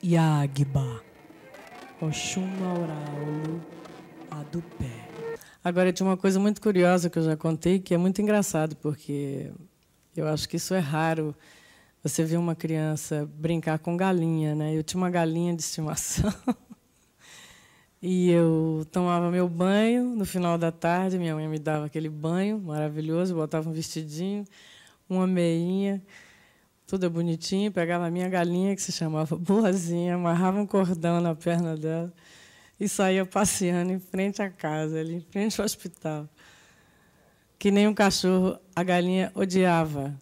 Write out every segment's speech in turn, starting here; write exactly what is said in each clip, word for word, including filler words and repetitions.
Iagba, Oxum Mauraulu, a do pé. Agora, tinha uma coisa muito curiosa que eu já contei, que é muito engraçado, porque eu acho que isso é raro. Você vê uma criança brincar com galinha, né? Eu tinha uma galinha de estimação. E eu tomava meu banho no final da tarde, minha mãe me dava aquele banho maravilhoso, botava um vestidinho, uma meinha, tudo bonitinho, pegava a minha galinha, que se chamava Boazinha, amarrava um cordão na perna dela e saía passeando em frente à casa, ali em frente ao hospital. Que nem um cachorro, a galinha odiava.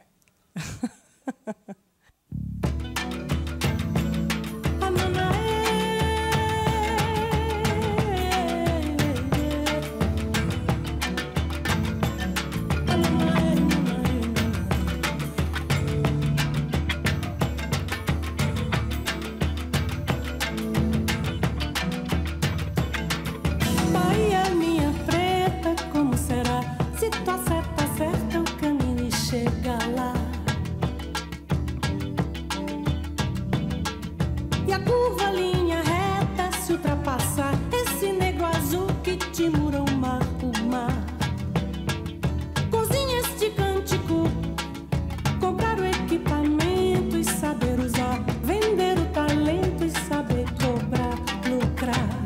Bahia, minha preta, como será? Se tu acerta, acerta o caminho e chega lá. E a curva, linha reta, se ultrapassar esse nego azul que te mura o mar, o mar. Cozinha este cântico, comprar o equipamento e saber usar, vender o talento e saber cobrar, lucrar.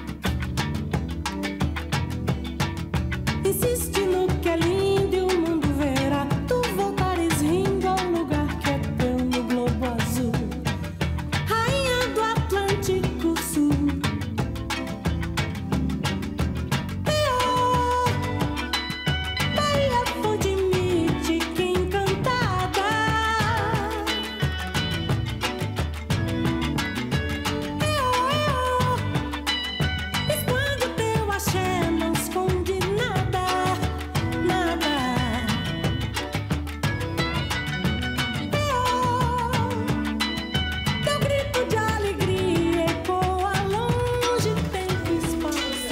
Insiste no que é lindo e o mundo verá. Tu voltares rindo ao lugar que é teu no globo azul. Rainha do Atlântico Sul. Pior, Bahia fonte mítica encantada. Pior, esconde teu axé, não esconde nada, nada. Pior, teu grito de alegria ecoa longe, tempo e espaço.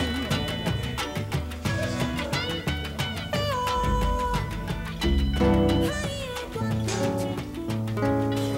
Pior, rainha do Atlântico.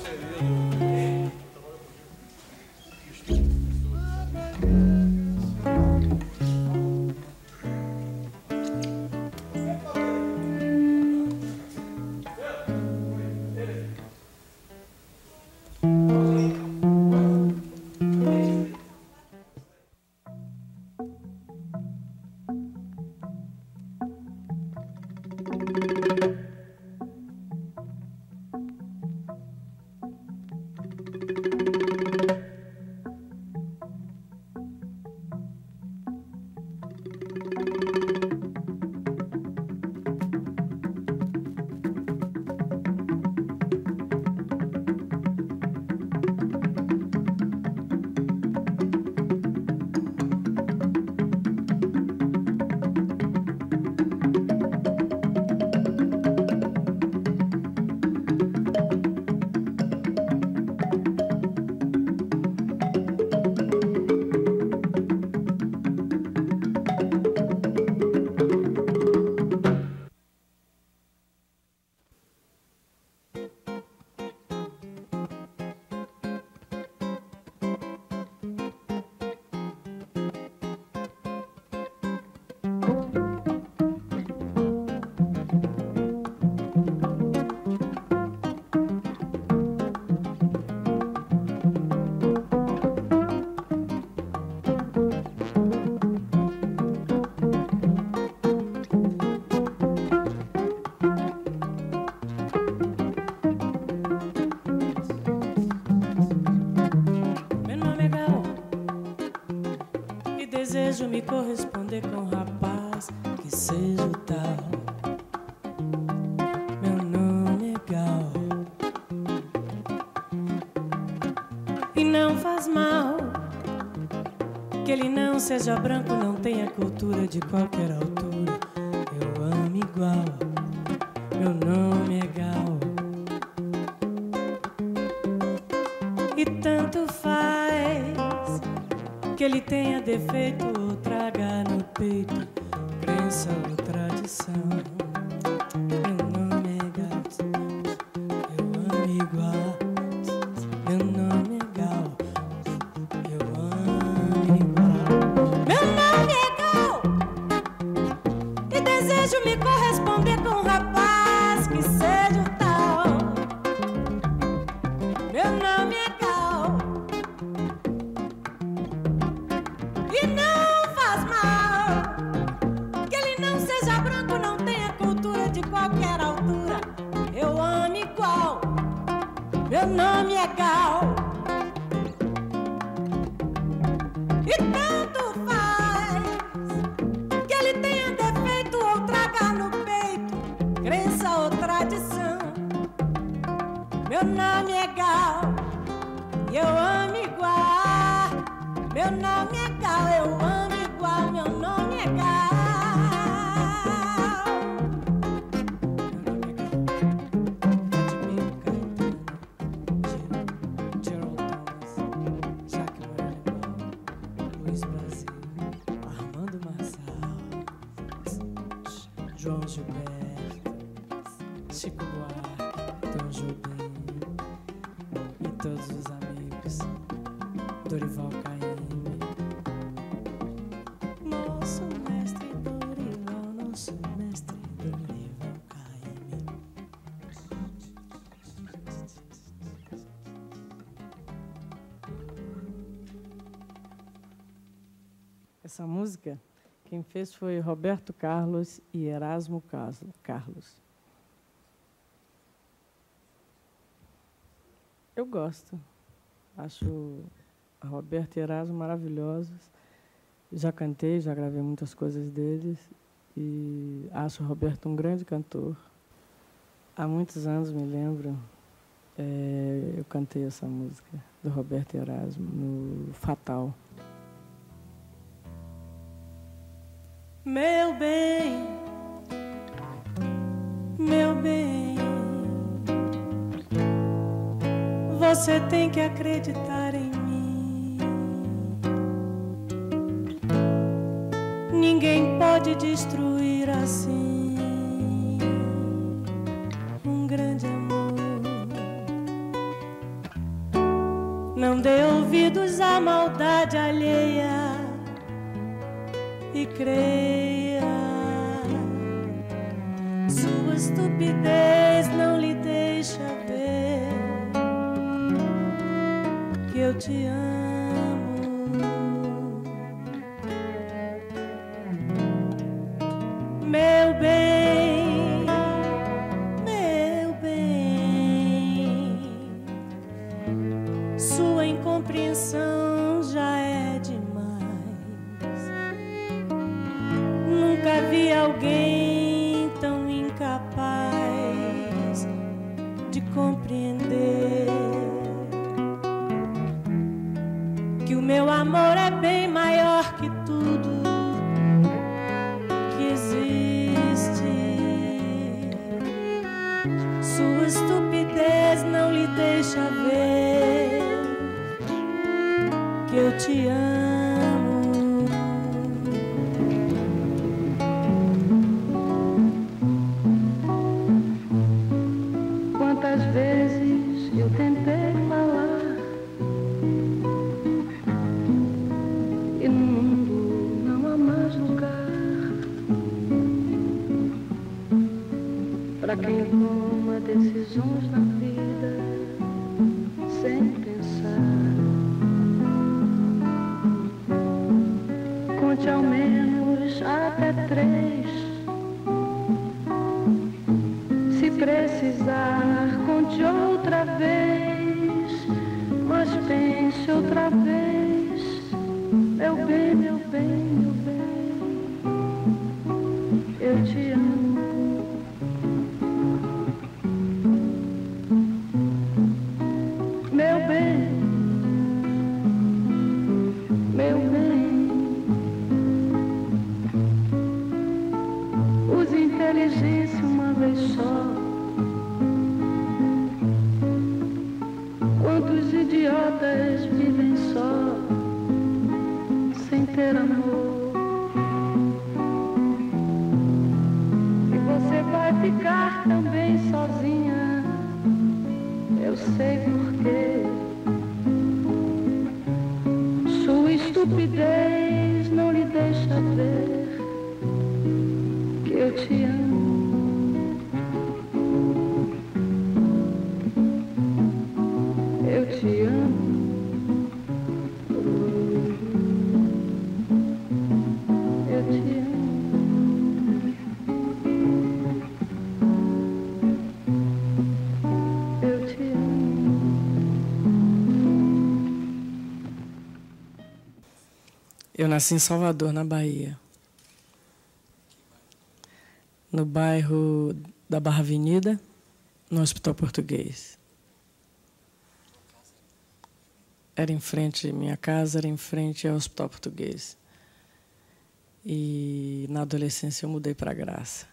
Meu nome é Gal e desejo me corresponder com um rapaz que seja o tal. Meu nome é Gal e não faz mal que ele não seja branco, não tenha cultura de qualquer altura. Eu amo igual. Meu nome é Gal. E tanto faz que ele tenha defeito ou traga no peito crença ou tradição. Meu nome é Gal. Eu amo igual. Meu nome é Meu nome é Gal, eu amo igual, meu nome é Gal. João Gilberto, Chico Buarque, Tom Jobim e todos os amigos, Dorival Caymmi. Nosso mestre Dorival, nosso mestre Dorival Caymmi. Essa música quem fez foi Roberto Carlos e Erasmo Carlos. Eu gosto. Acho a Roberto e Erasmo maravilhosos. Já cantei, já gravei muitas coisas deles. E acho o Roberto um grande cantor. Há muitos anos, me lembro, é, eu cantei essa música do Roberto e Erasmo no Fatal. Meu bem, meu bem, você tem que acreditar em mim. Ninguém pode destruir assim um grande amor. Não dê ouvidos à maldade alheia e creia, sua estupidez não lhe deixa ver que eu te amo. Meu bem, meu bem, sua incompreensão já é demais. Nunca vi alguém tão incapaz de compreender que o meu amor é bem maior que tudo que existe. Sua estupidez não lhe deixa ver que eu te amo. Quantas vezes eu tentei falar e no mundo não há mais lugar para quem toma decisões na vida sem pensar. Conte ao menos até três. Se precisar, conte outra vez, mas pense outra vez. Meu bem, meu bem, meu bem, eu te amo. Meu bem, meu bem, use inteligência uma vez só. Quantos idiotas vivem só, sem ter amor? E você vai ficar também sozinha, eu sei porquê. Sua estupidez não lhe deixa ver que eu te amo. Eu te amo. Eu te amo. Eu te amo. Eu nasci em Salvador, na Bahia, no bairro da Barra Avenida, no Hospital Português. era em frente, minha casa era em frente ao Hospital Português. E na adolescência eu mudei para Graça.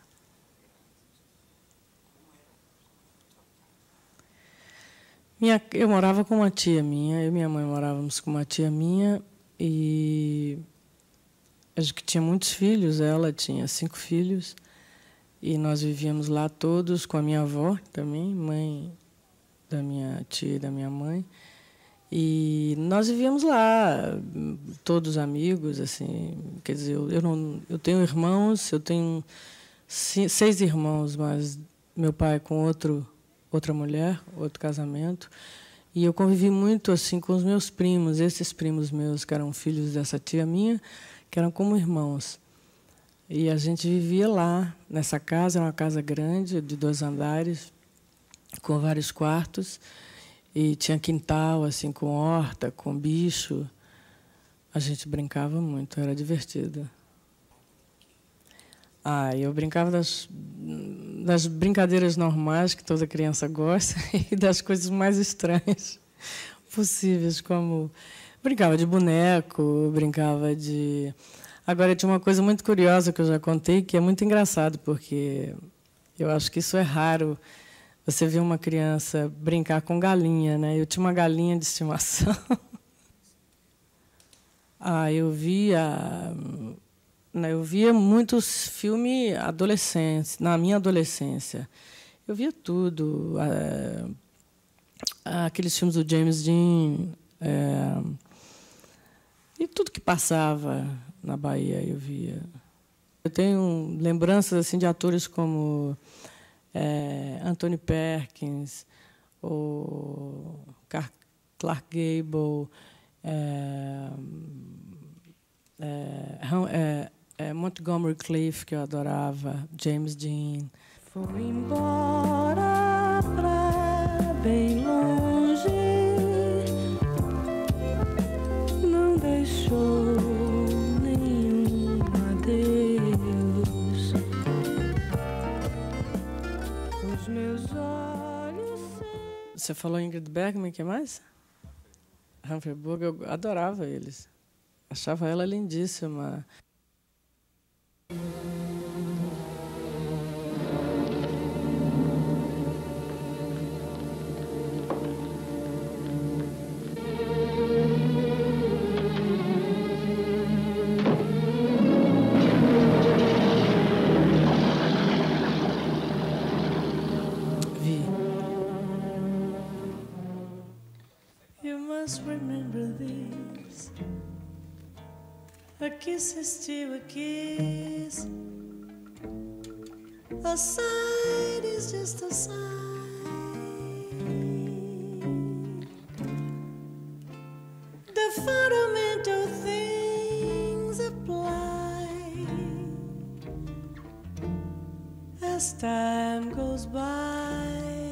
Minha, eu morava com uma tia minha, eu e minha mãe morávamos com uma tia minha, e acho que tinha muitos filhos, ela tinha cinco filhos, e nós vivíamos lá todos com a minha avó também, mãe da minha tia e da minha mãe, e nós vivíamos lá, todos amigos, assim, quer dizer, eu, eu, não, eu tenho irmãos, eu tenho seis irmãos, mas meu pai com outro outra mulher, outro casamento, e eu convivi muito assim com os meus primos, esses primos meus que eram filhos dessa tia minha, que eram como irmãos. E a gente vivia lá, nessa casa, era uma casa grande, de dois andares, com vários quartos, e tinha quintal, assim, com horta, com bicho. A gente brincava muito, era divertido. Ah, eu brincava das, das brincadeiras normais que toda criança gosta e das coisas mais estranhas possíveis, como brincava de boneco, brincava de... Agora, tinha uma coisa muito curiosa que eu já contei, que é muito engraçado, porque eu acho que isso é raro, você ver uma criança brincar com galinha, né? Eu tinha uma galinha de estimação. Ah, eu via... Eu via muitos filmes adolescentes, na minha adolescência. Eu via tudo. É, aqueles filmes do James Dean, é, e tudo que passava na Bahia eu via. Eu tenho lembranças assim, de atores como é, Anthony Perkins, ou Clark Gable, é, é, é, É, Montgomery Clift, que eu adorava, James Dean. Foi embora pra bem longe, não deixou nenhum adeus. Os meus olhos... Você falou Ingrid Bergman, o que mais? Humphrey Bogart, eu adorava eles. Achava ela lindíssima. Vi. You must remember this. A kiss is still a kiss. A sign is just a sign. The fundamental things apply as time goes by.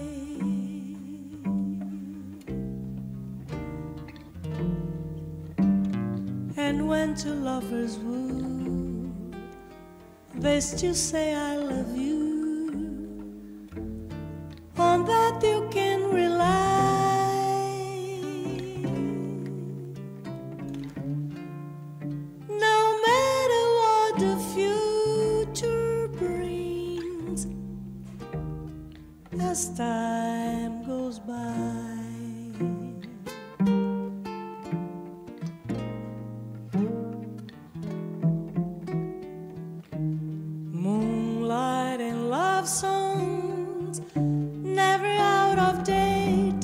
And when two lovers woo, they still say I love you. On that you can rely. No matter what the future brings, as time goes by. Songs never out of date,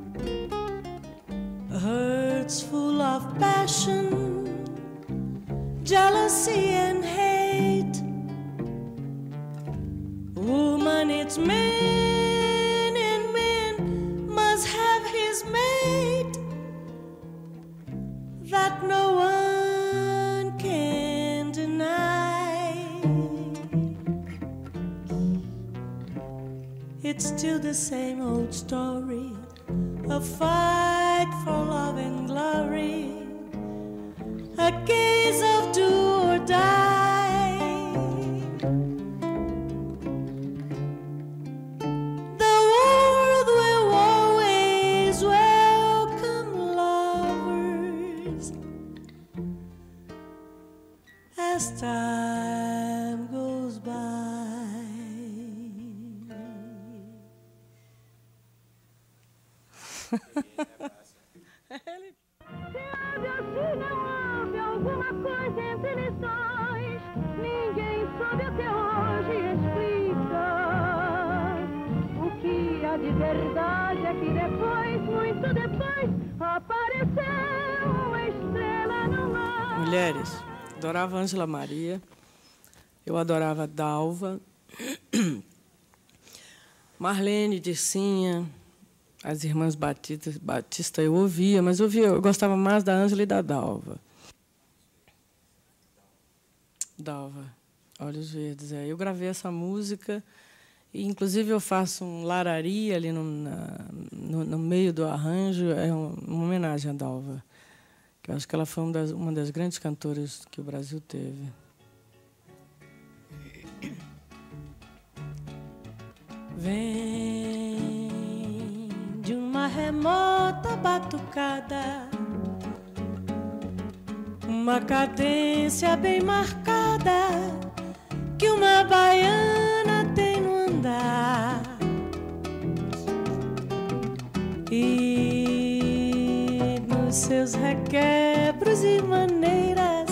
hearts full of passion, jealousy and hate. Woman, it's man, and man must have his mate, that no one can deny. It's still the same old story, a fight for love and glory, a case of do or die. The world will always welcome love as time goes by. Se houve ou se não houve alguma coisa entre lições, ninguém soube até hoje explicar. O que há de verdade é que depois, muito depois, apareceu uma estrela no mar. Mulheres, adorava Ângela Maria, eu adorava Dalva, Marlene, Dircinha, as irmãs Batista, Batista eu ouvia, mas eu, ouvia, eu gostava mais da Ângela e da Dalva. Dalva, Olhos Verdes. É. Eu gravei essa música, e inclusive eu faço um larari ali no, na, no, no meio do arranjo, é um, uma homenagem à Dalva, que eu acho que ela foi uma das, uma das grandes cantoras que o Brasil teve. Vem de uma remota batucada, uma cadência bem marcada que uma baiana tem no andar. E nos seus requebros e maneiras,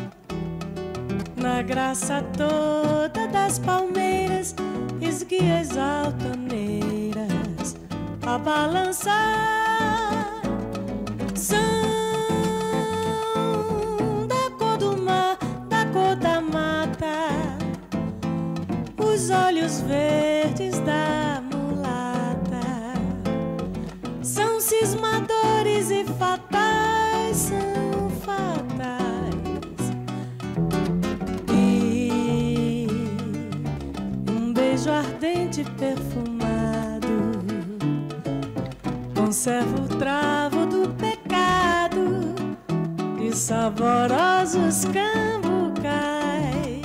na graça toda das palmeiras, esguias altaneiras a balançar, são da cor do mar, da cor da mata, os olhos verdes da mulata, são cismadores e fatais, são fatais. E um beijo ardente e perfumado conserva o travo do pecado de saborosos cambucais.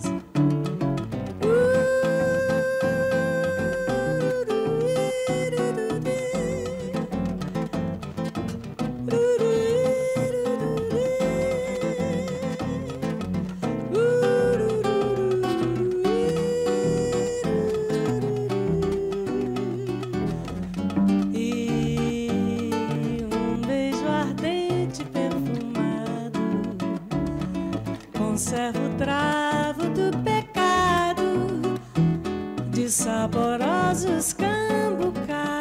Conserva o travo do pecado de saborosos cambucais.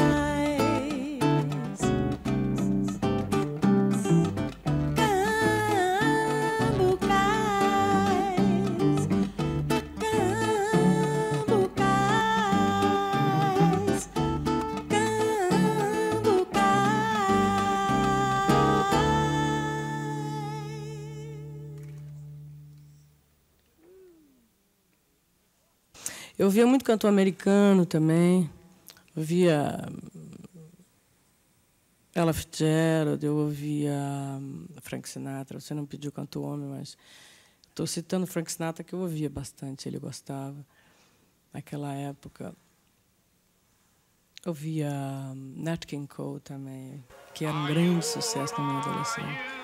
Cambucais, cambucais, Eu ouvia muito cantor americano também, eu ouvia Ella Fitzgerald, eu ouvia Frank Sinatra. Você não pediu cantor homem, mas estou citando Frank Sinatra, que eu ouvia bastante, ele gostava. Naquela época, eu ouvia Nat King Cole também, que era um grande sucesso na minha adolescência.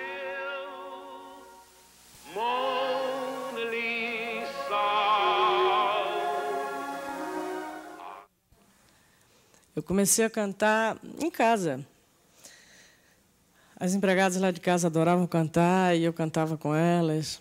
Eu comecei a cantar em casa. As empregadas lá de casa adoravam cantar e eu cantava com elas.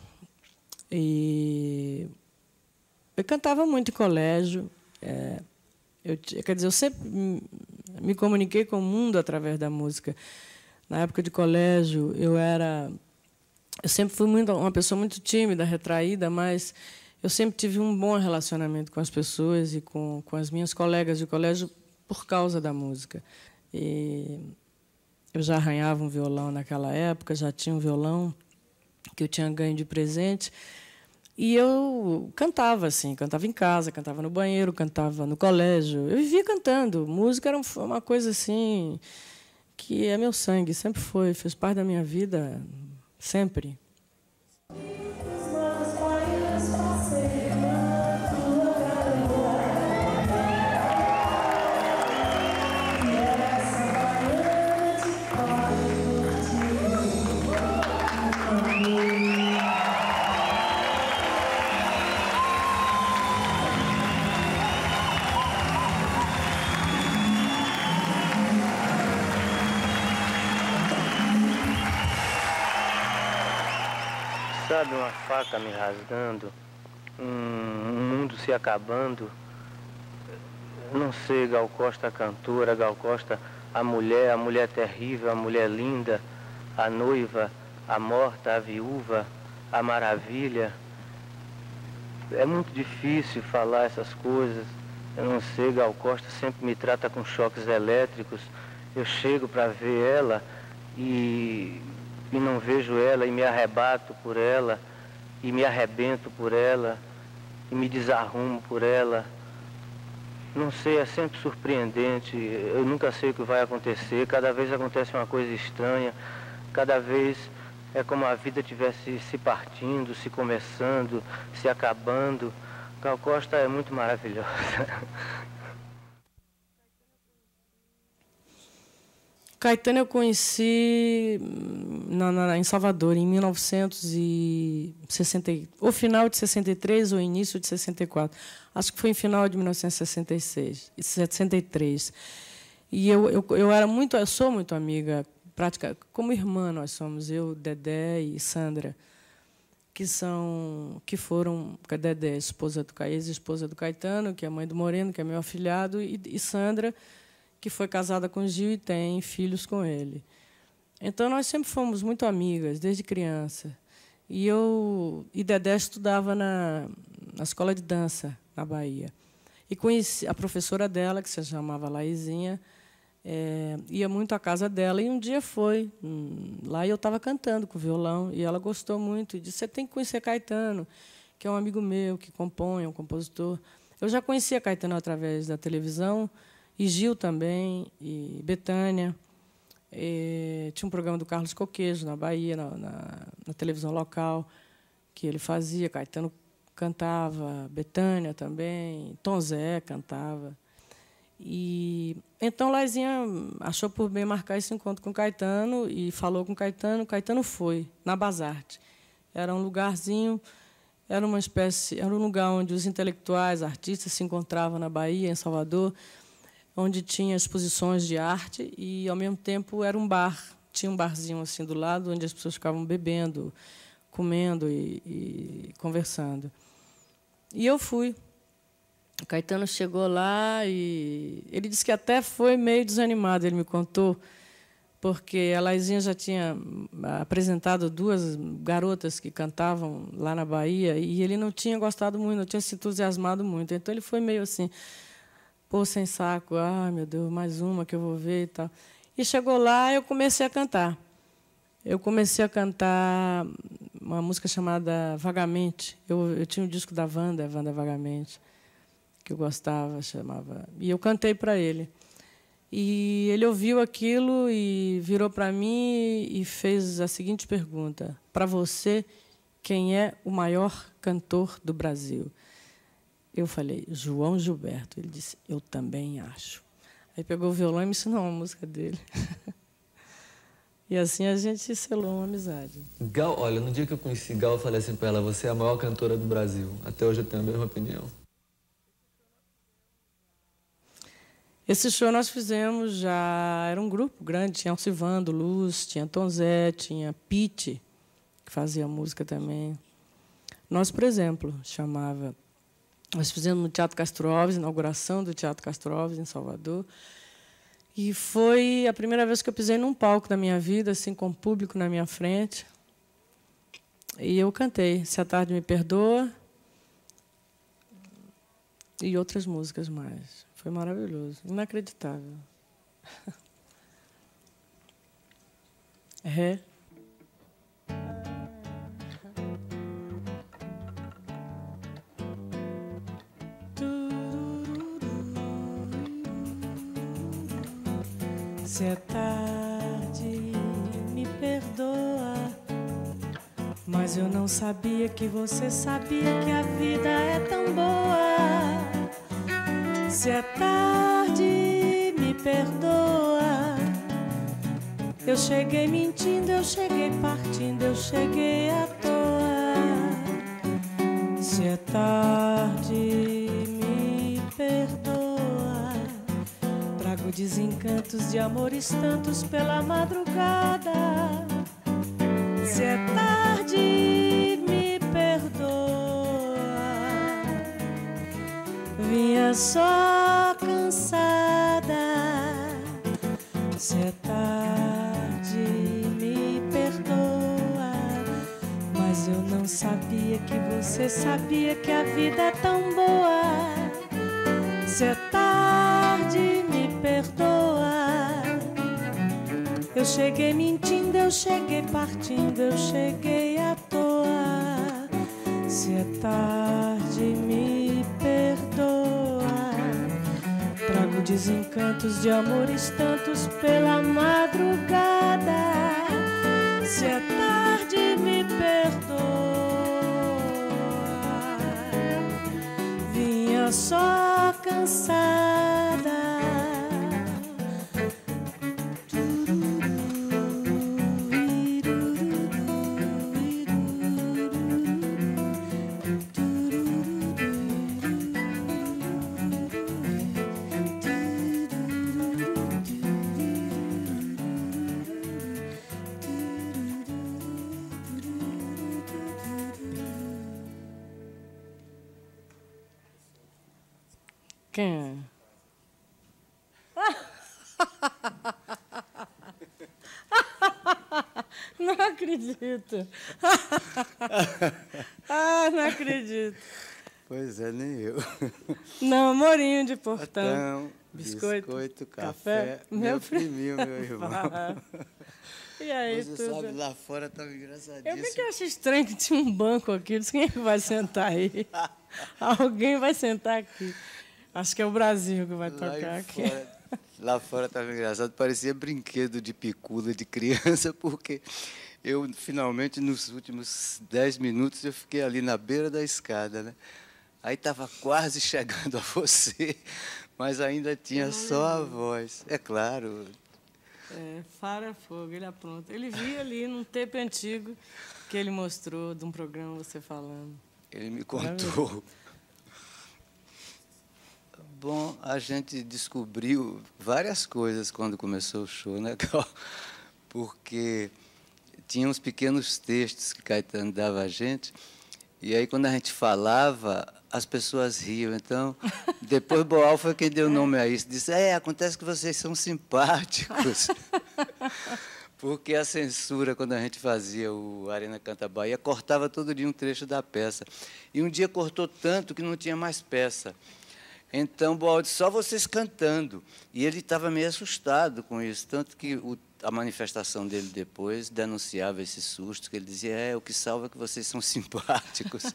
E eu cantava muito em colégio. É, eu, quer dizer, eu sempre me comuniquei com o mundo através da música. Na época de colégio, eu era, eu sempre fui muito, uma pessoa muito tímida, retraída, mas eu sempre tive um bom relacionamento com as pessoas e com, com as minhas colegas de colégio, por causa da música. E eu já arranhava um violão naquela época, já tinha um violão que eu tinha ganho de presente, e eu cantava assim, cantava em casa, cantava no banheiro, cantava no colégio. Eu vivia cantando. Música era uma coisa assim que é meu sangue, sempre foi, fez parte da minha vida, sempre. Sabe, uma faca me rasgando, um mundo se acabando. Não sei, Gal Costa a cantora, Gal Costa a mulher, a mulher terrível, a mulher linda, a noiva, a morta, a viúva, a maravilha. É muito difícil falar essas coisas. Eu não sei, Gal Costa sempre me trata com choques elétricos. Eu chego para ver ela e, e não vejo ela e me arrebato por ela e me arrebento por ela e me desarrumo por ela. Não sei, é sempre surpreendente. Eu nunca sei o que vai acontecer. Cada vez acontece uma coisa estranha. Cada vez é como a vida estivesse se partindo, se começando, se acabando. Gal Costa é muito maravilhosa. Caetano eu conheci na, na, em Salvador, em mil novecentos e sessenta, ou final de sessenta e três ou início de sessenta e quatro. Acho que foi em final de mil novecentos e sessenta e seis, sessenta e três. E eu, eu, eu era muito, eu sou muito amiga, prática, como irmã nós somos, eu, Dedé e Sandra, que são, que foram, a Dedé, esposa do ex-esposa do Caetano, que é mãe do Moreno, que é meu afilhado, e, e Sandra, que foi casada com Gil e tem filhos com ele. Então, nós sempre fomos muito amigas, desde criança. E eu e Dedé estudava na, na escola de dança, na Bahia. E conheci a professora dela, que se chamava Laizinha, é, ia muito à casa dela, e um dia foi hum, lá, e eu estava cantando com violão, e ela gostou muito, e disse, você tem que conhecer Caetano, que é um amigo meu, que compõe, é um compositor. Eu já conhecia Caetano através da televisão, e Gil também, e Bethânia. E tinha um programa do Carlos Coquejo, na Bahia, na, na, na televisão local, que ele fazia. Caetano cantava, Bethânia também, Tom Zé cantava. E, então, Laizinha achou por bem marcar esse encontro com Caetano e falou com Caetano. Caetano foi, na Basarte. Era um lugarzinho, era uma espécie, era um lugar onde os intelectuais, artistas se encontravam na Bahia, em Salvador, onde tinha exposições de arte e, ao mesmo tempo, era um bar. Tinha um barzinho assim do lado, onde as pessoas ficavam bebendo, comendo e, e conversando. E eu fui. O Caetano chegou lá e ele disse que até foi meio desanimado, ele me contou, porque a Laizinha já tinha apresentado duas garotas que cantavam lá na Bahia e ele não tinha gostado muito, não tinha se entusiasmado muito. Então, ele foi meio assim, pô, sem saco, ah, meu Deus, mais uma que eu vou ver e tal. E chegou lá, eu comecei a cantar. Eu comecei a cantar uma música chamada Vagamente. Eu, eu tinha um disco da Wanda, Wanda Vagamente, que eu gostava, chamava. E eu cantei para ele. E ele ouviu aquilo e virou para mim e fez a seguinte pergunta: para você, quem é o maior cantor do Brasil? Eu falei, João Gilberto. Ele disse, eu também acho. Aí pegou o violão e me ensinou uma música dele. E assim a gente selou uma amizade. Gal, olha, no dia que eu conheci Gal, eu falei assim para ela, você é a maior cantora do Brasil. Até hoje eu tenho a mesma opinião. Esse show nós fizemos já, era um grupo grande, tinha Alcivando, Luz, tinha Tom Zé, tinha Pete, que fazia música também. Nós, por exemplo, chamava... Nós fizemos no Teatro Castro Alves, inauguração do Teatro Castro Alves, em Salvador. E foi a primeira vez que eu pisei num palco da minha vida, assim, com o público na minha frente. E eu cantei Se a Tarde Me Perdoa e outras músicas mais. Foi maravilhoso, inacreditável. É. Se é tarde, me perdoa, mas eu não sabia que você sabia que a vida é tão boa. Se é tarde, me perdoa, eu cheguei mentindo, eu cheguei partindo, eu cheguei à toa. Se é tarde, me perdoa, trago desencantos de amores tantos pela madrugada. Se é tarde, só cansada. Se é tarde, me perdoa, mas eu não sabia que você sabia que a vida é tão boa. Se é tarde, me perdoa. Eu cheguei mentindo, eu cheguei partindo, eu cheguei à toa. Se é tarde, me perdoa. Trago desencantos de amores tantos pela madrugada. Se é tarde, me perdoa. Vinha só cansada. Quem é? Não acredito. Ah, não acredito. Pois é, nem eu. Não, Amorinho de Portão. Então, biscoito, biscoito, café, café, meu priminho, meu irmão. E aí, Você tudo? sabe, lá fora estava engraçadíssimo. Eu bem que eu acho estranho que tinha um banco aqui. Eu disse, quem é que vai sentar aí? Alguém vai sentar aqui. Acho que é o Brasil que vai Lá tocar em aqui. fora, lá fora estava engraçado, parecia brinquedo de picula de criança, porque eu, finalmente, nos últimos dez minutos, eu fiquei ali na beira da escada, né? Aí estava quase chegando a você, mas ainda tinha só a voz. É claro. É, Fara Fogo, ele apronta. Ele via ali num tape antigo que ele mostrou de um programa você falando. Ele me contou. Bom, a gente descobriu várias coisas quando começou o show, né, Cal? Porque tinha uns pequenos textos que Caetano dava a gente, e aí quando a gente falava, as pessoas riam. Então, depois Boal foi quem deu nome a isso. Disse, é, acontece que vocês são simpáticos. Porque a censura, quando a gente fazia o Arena Canta Bahia, cortava todo dia um trecho da peça. E um dia cortou tanto que não tinha mais peça. Então, Boal disse, só vocês cantando. E ele estava meio assustado com isso, tanto que o, a manifestação dele depois denunciava esse susto, que ele dizia, é, o que salva é que vocês são simpáticos.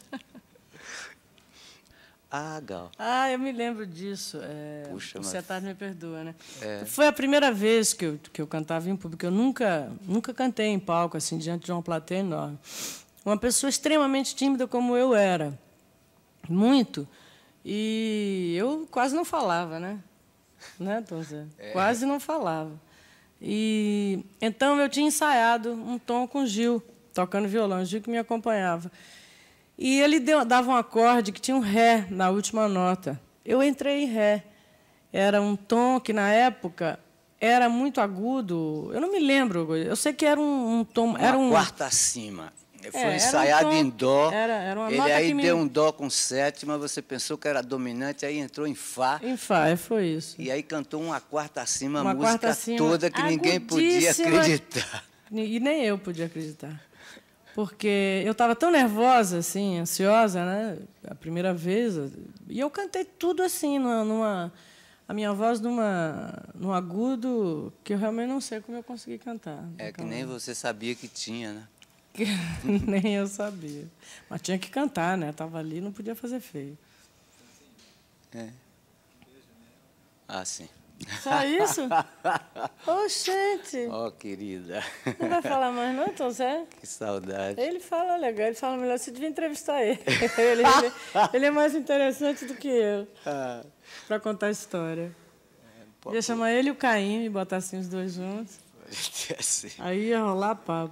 Ah, Gal. Ah, eu me lembro disso. É, Puxa, o mas... Cetar me perdoa, né? É. Foi a primeira vez que eu, que eu cantava em público. Eu nunca, nunca cantei em palco, assim, diante de uma plateia enorme. Uma pessoa extremamente tímida como eu era. Muito. E eu quase não falava, né? Né, Tom Zé? É. Quase não falava. E então eu tinha ensaiado um tom com o Gil, tocando violão, o Gil que me acompanhava. E ele deu, dava um acorde que tinha um ré na última nota. Eu entrei em ré. Era um tom que, na época, era muito agudo. Eu não me lembro. Eu sei que era um, um tom... Uma era um quarta acima. Foi é, ensaiado um tom, em dó. Era, era uma ele nota aí que me... deu um dó com sétima, você pensou que era dominante, aí entrou em fá. Em fá, foi isso. E aí cantou uma quarta acima, uma a música quarta acima, toda que ninguém podia acreditar. E nem eu podia acreditar. Porque eu estava tão nervosa, assim, ansiosa, né? A primeira vez. E eu cantei tudo assim, numa, numa a minha voz numa, num agudo que eu realmente não sei como eu consegui cantar. É que nem você sabia que tinha, né? Que nem eu sabia. Mas tinha que cantar, né? Estava ali, não podia fazer feio. É. Ah, sim. Só isso? Oxente! Ó, oh, querida. Não vai falar mais não, Tom Zé? Que saudade. Ele fala legal, ele fala melhor, você devia entrevistar ele. ele, ele. Ele é mais interessante do que eu ah. para contar a história. É, ia chamar ele e o Caim e botar assim os dois juntos. Pode ser. Aí ia rolar papo.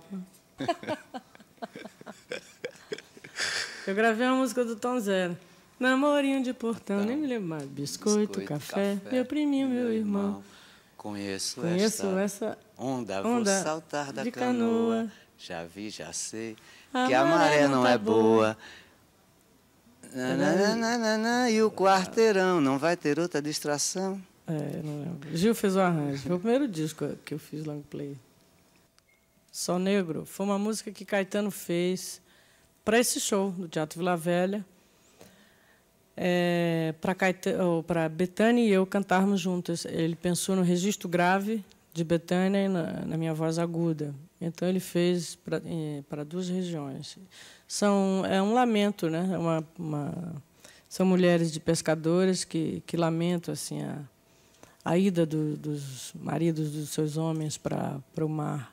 Eu gravei uma música do Tom Zé. Namorinho de Portão, então, nem me lembro mais. Biscoito, Biscoito café, café, meu priminho, meu, meu irmão. irmão. Conheço, Conheço esta, essa onda, onda vou saltar da de canoa. canoa. Já vi, já sei A que a maré não, não tá é boa. boa. Nananana, e o quarteirão, não vai ter outra distração? É, não lembro. Gil fez o arranjo. Foi o primeiro disco que eu fiz long play. Sol Negro foi uma música que Caetano fez para esse show do Teatro Vila Velha, é, para Bethânia e eu cantarmos juntas. Ele pensou no registro grave de Bethânia e na, na minha voz aguda. Então ele fez para duas regiões. São, é um lamento, né? É uma, uma, são mulheres de pescadores que, que lamentam assim, a, a ida do, dos maridos dos seus homens para o mar.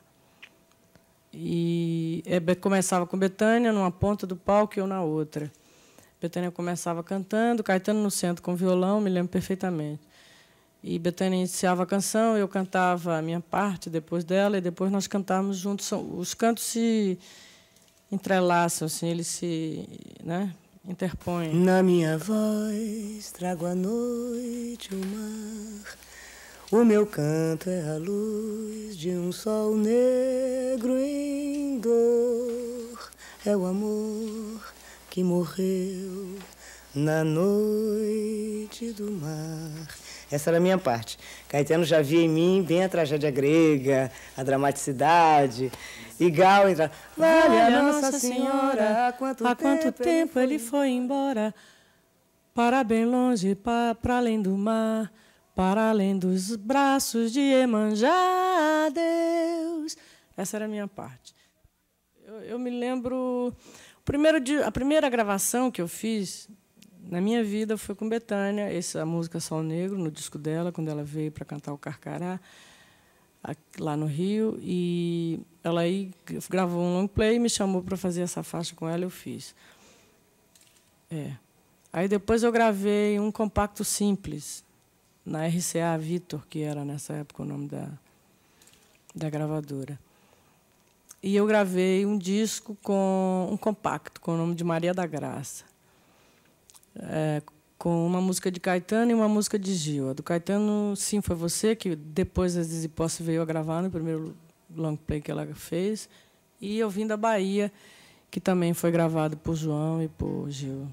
E é, começava com Bethânia numa ponta do palco e eu na outra. Bethânia começava cantando, Caetano no centro com violão, me lembro perfeitamente. E Bethânia iniciava a canção, eu cantava a minha parte depois dela, e depois nós cantávamos juntos. Os cantos se entrelaçam, assim, eles se, né, interpõem. Na minha voz trago a noite, o mar. O meu canto é a luz de um sol negro em dor. É o amor que morreu na noite do mar. Essa era a minha parte. Caetano já via em mim bem a tragédia grega, a dramaticidade. E Gal entra. Vale a Nossa Senhora, há quanto, há quanto tempo, tempo ele foi embora, para bem longe, para além do mar, para além dos braços de Iemanjá, Deus. Essa era a minha parte. Eu, eu me lembro... O primeiro dia, a primeira gravação que eu fiz na minha vida foi com Bethânia, essa música Sol Negro, no disco dela, quando ela veio para cantar o Carcará, lá no Rio. E ela aí gravou um long play e me chamou para fazer essa faixa com ela, eu fiz. É. Aí depois eu gravei um compacto simples, na R C A Vitor, que era nessa época o nome da, da gravadora. E eu gravei um disco com um compacto com o nome de Maria da Graça, é, com uma música de Caetano e uma música de Gil. A do Caetano, Sim, Foi Você, que depois a Zizi Posse veio a gravar no primeiro long play que ela fez, e Eu Vim da Bahia, que também foi gravado por João e por Gil.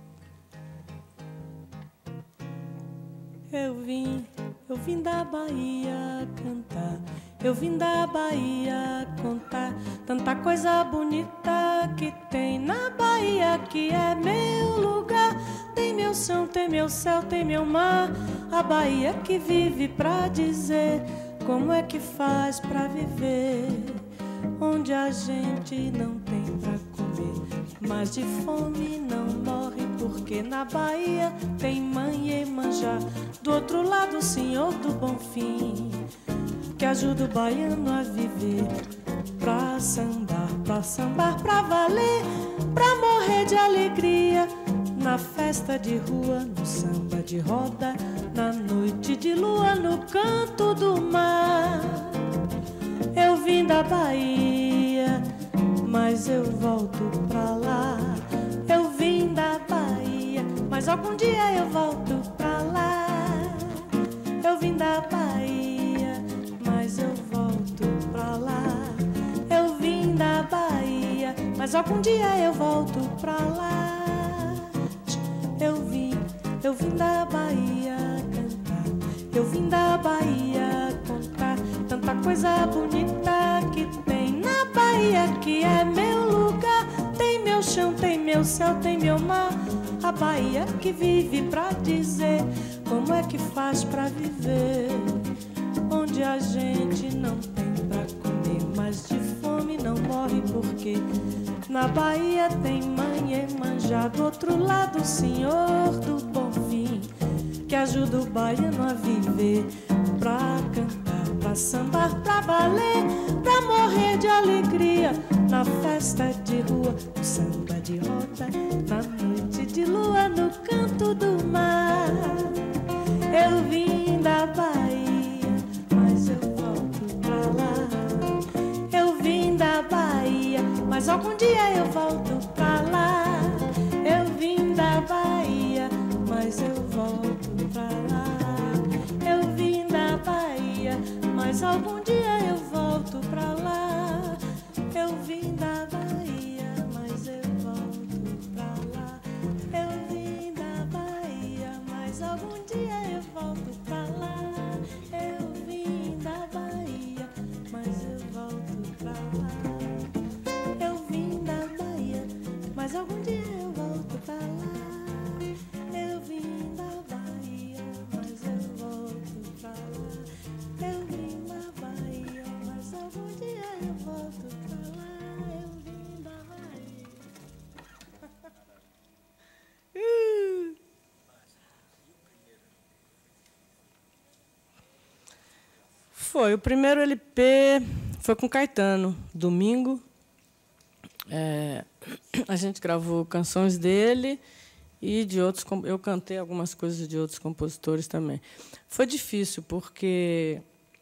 Eu vim, eu vim da Bahia cantar, eu vim da Bahia contar tanta coisa bonita que tem na Bahia, que é meu lugar. Tem meu chão, tem meu céu, tem meu mar, a Bahia que vive pra dizer como é que faz pra viver, onde a gente não tem pra comer, mas de fome não morre, porque na Bahia tem mãe Iemanjá, do outro lado o Senhor do Bonfim, que ajuda o baiano a viver, pra sambar, pra sambar, pra valer, pra morrer de alegria, na festa de rua, no samba de roda, na noite de lua, no canto do mar. Eu vim da Bahia, mas eu volto pra lá. Eu vim da Bahia, mas algum dia eu volto pra lá. Eu vim da Bahia, mas eu volto pra lá. Eu vim da Bahia, mas algum dia eu volto pra lá. Eu vim, eu vim da Bahia cantar, eu vim da Bahia contar tanta coisa bonita que tem na Bahia, que é meu lugar. Tem meu chão, tem meu céu, tem meu mar, a Bahia que vive pra dizer como é que faz pra viver, onde a gente não tem pra comer, mas de fome não morre, porque na Bahia tem mãe Iemanjá, do outro lado o Senhor do Bonfim, que ajuda o baiano a viver, pra cantar, pra sambar, pra valer, pra morrer de alegria, na festa de rua, no samba de roda, na noite de lua, no canto do mar. Eu vim da Bahia, mas eu volto pra lá. Eu vim da Bahia, mas algum dia eu volto pra lá. Eu vim da Bahia, mas eu volto pra lá. Eu vim da Bahia, mas algum dia eu volto pra lá. Eu vim da Bahia, mas eu volto pra lá. Eu Foi. O primeiro L P foi com Caetano, domingo. É, a gente gravou canções dele e de outros. Eu cantei algumas coisas de outros compositores também. Foi difícil, porque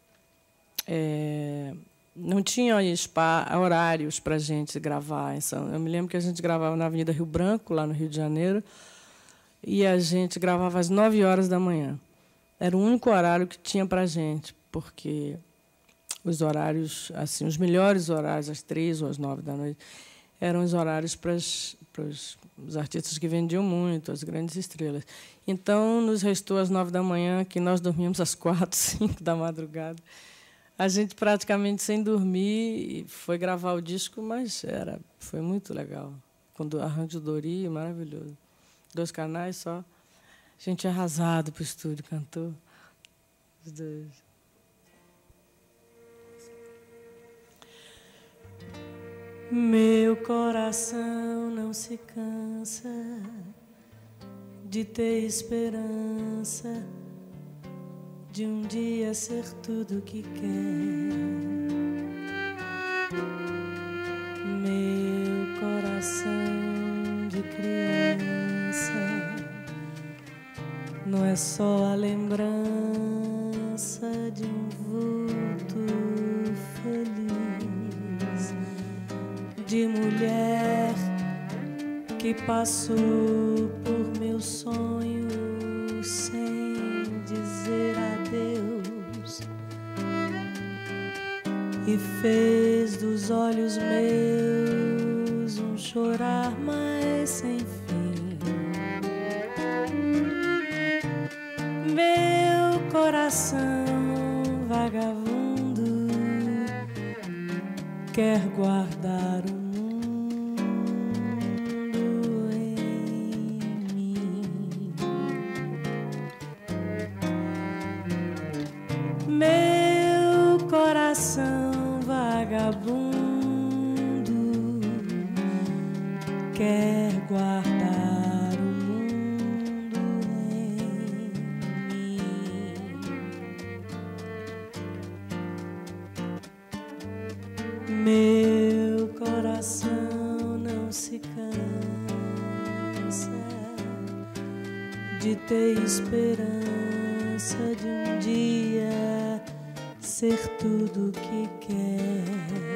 é, não tinha spa, horários para a gente gravar. Eu me lembro que a gente gravava na Avenida Rio Branco, lá no Rio de Janeiro, e a gente gravava às nove horas da manhã. Era o único horário que tinha para a gente, porque os horários, assim, os melhores horários, às três ou às nove da noite, eram os horários para, as, para os, os artistas que vendiam muito, as grandes estrelas. Então, nos restou às nove da manhã, que nós dormíamos às quatro, cinco da madrugada. A gente, praticamente sem dormir, foi gravar o disco, mas era, foi muito legal. Quando arranjo do Dori, maravilhoso. Dois canais só. A gente arrasado para o estúdio, cantou. Os dois. Meu coração não se cansa de ter esperança de um dia ser tudo que quer. Meu coração de criança não é só a lembrança de um vulto feliz, de mulher que passou por meu sonho sem dizer adeus e fez dos olhos meus um chorar mais sem fim. Meu coração vagabundo quer guardar o mundo em mim. Meu coração vagabundo quer guardar o mundo em mim. Meu coração não se cansa de ter esperança de um dia ser tudo que quer.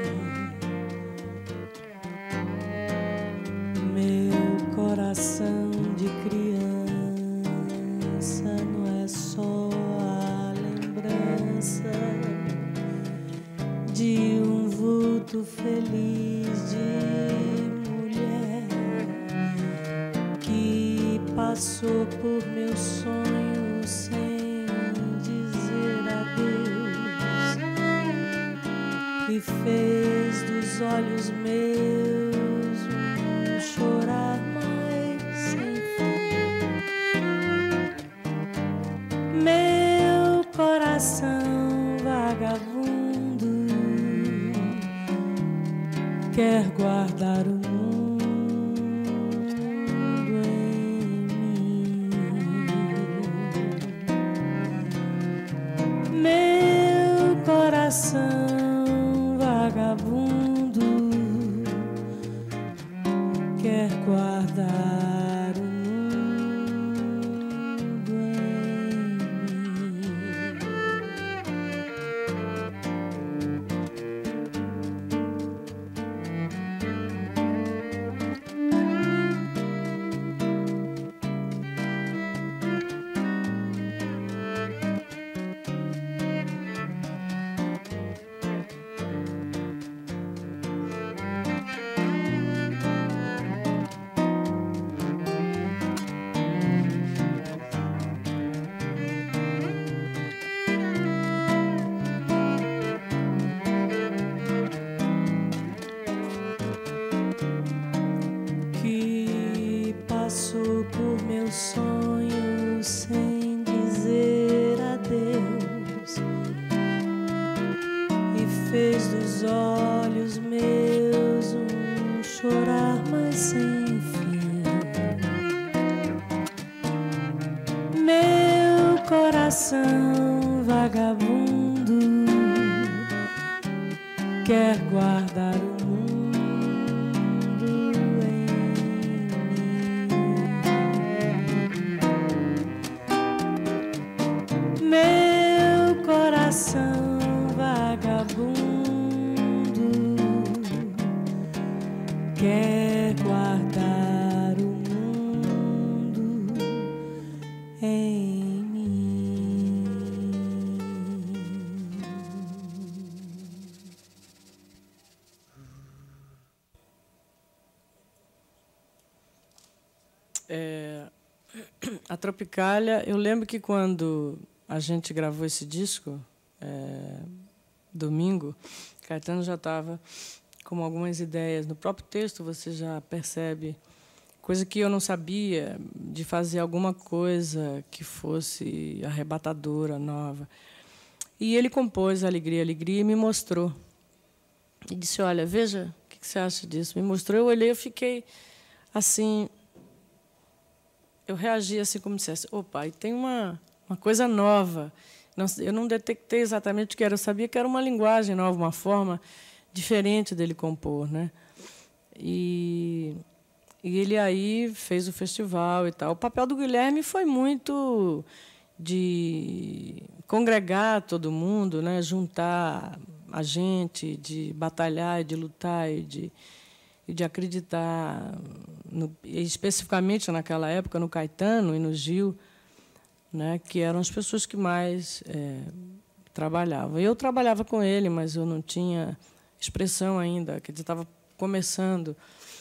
Meu coração de criança não é só a lembrança de um vulto feliz de mulher que passou por meu sonho sem dizer adeus e fez dos olhos meus um chorar mais sem fim. Meu coração vagabundo quer guardar o mundo em mim. Meu coração vagabundo quer guardar o mundo em mim. quer guardar o mundo em mim. Meu coração vagabundo quer guardar o mundo em mim. É, a Tropicália, eu lembro que quando a gente gravou esse disco, é, domingo, Caetano já estava com algumas ideias. No próprio texto você já percebe coisa que eu não sabia, de fazer alguma coisa que fosse arrebatadora, nova. E ele compôs Alegria, Alegria e me mostrou. E disse, olha, veja, o que você acha disso? Me mostrou, eu olhei, eu fiquei assim... Eu reagi assim como se dissesse, opa, e tem uma, uma coisa nova. Não, eu não detectei exatamente o que era, eu sabia que era uma linguagem nova, uma forma diferente dele compor, né? E, e ele aí fez o festival e tal. O papel do Guilherme foi muito de congregar todo mundo, né? Juntar a gente, de batalhar, de lutar e de, e de acreditar, no, especificamente naquela época, no Caetano e no Gil, né, que eram as pessoas que mais é, trabalhavam. Eu trabalhava com ele, mas eu não tinha expressão ainda, que estava começando.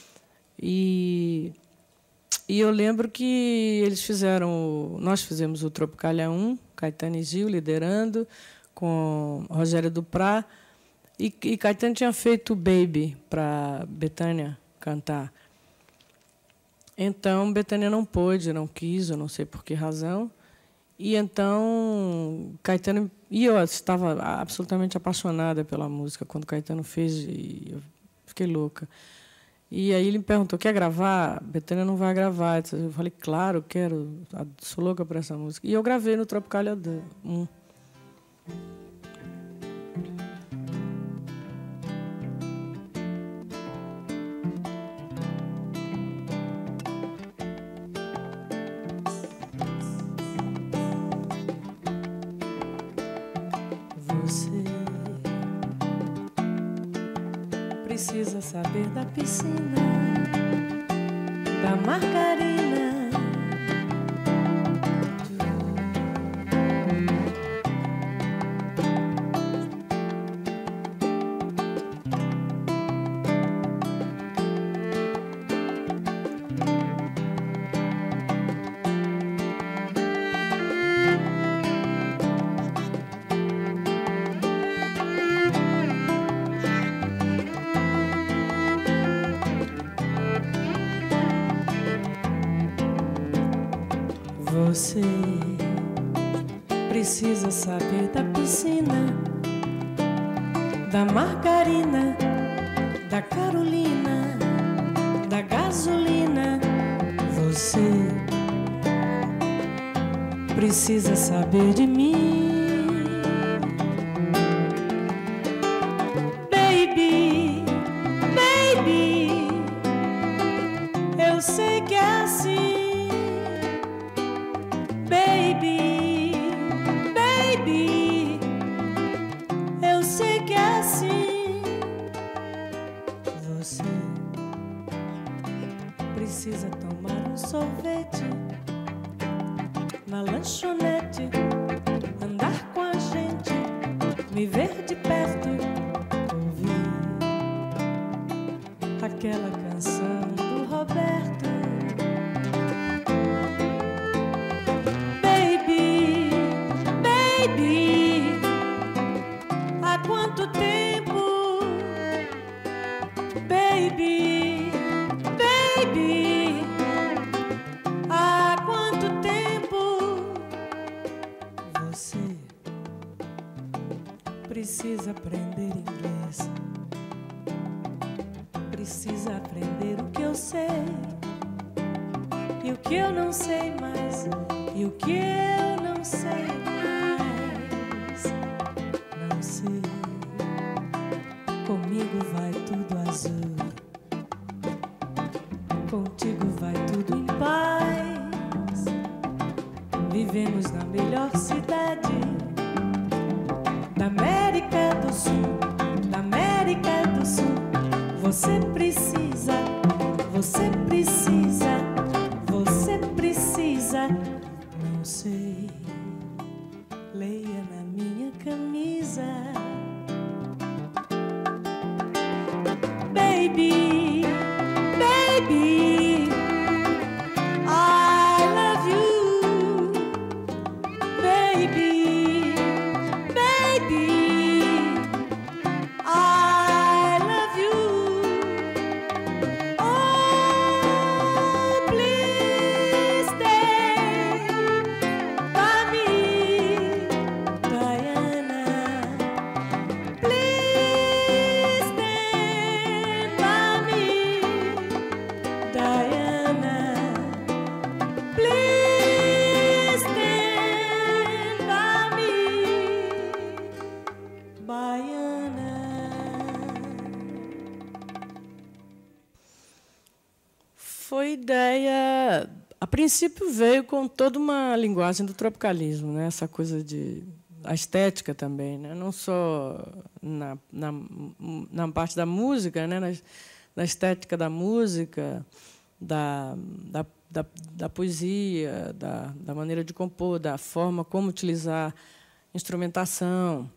E, e eu lembro que eles fizeram, nós fizemos o Tropicália um, Caetano e Gil liderando, com Rogério Duprá, e, e Caetano tinha feito Baby para Bethânia cantar. Então, Bethânia não pôde, não quis, eu não sei por que razão. E então, Caetano... E eu estava absolutamente apaixonada pela música quando Caetano fez, e eu fiquei louca. E aí ele me perguntou, quer gravar? Bethânia não vai gravar. Eu falei, claro, quero, sou louca por essa música. E eu gravei no Tropicália um. Precisa saber da piscina, da margarina. Você precisa saber da piscina, da margarina, da Carolina, da gasolina. Você precisa saber de mim, baby, baby. Eu sei que é assim. Baby, baby, eu sei que é assim. Você precisa tomar um sorvete na lanchonete, andar com a gente, me ver de perto, ouvir aquela canção do Roberto. Há quanto tempo, baby, baby, há quanto tempo você precisa aprender inglês, precisa aprender o que eu sei e o que eu não sei mais, e o que eu não sei mais. Não sei como azul. Contigo vai tudo em paz. Vivemos na melhor cidade da América do Sul, da América do Sul. Você precisa, você precisa, você precisa. Não sei, leia na minha camisa. Baby, baby, I love you. Baby, baby, I love you. Oh, please stay by me, Diana. Please stand by me, Diana. Please stand by me, Baiana. Foi ideia... A princípio veio com toda uma linguagem do tropicalismo, né? Essa coisa de... A estética também, né? Não só na, na, na parte da música, né? na, na estética da música, da, da, da, da poesia, da, da maneira de compor, da forma como utilizar instrumentação.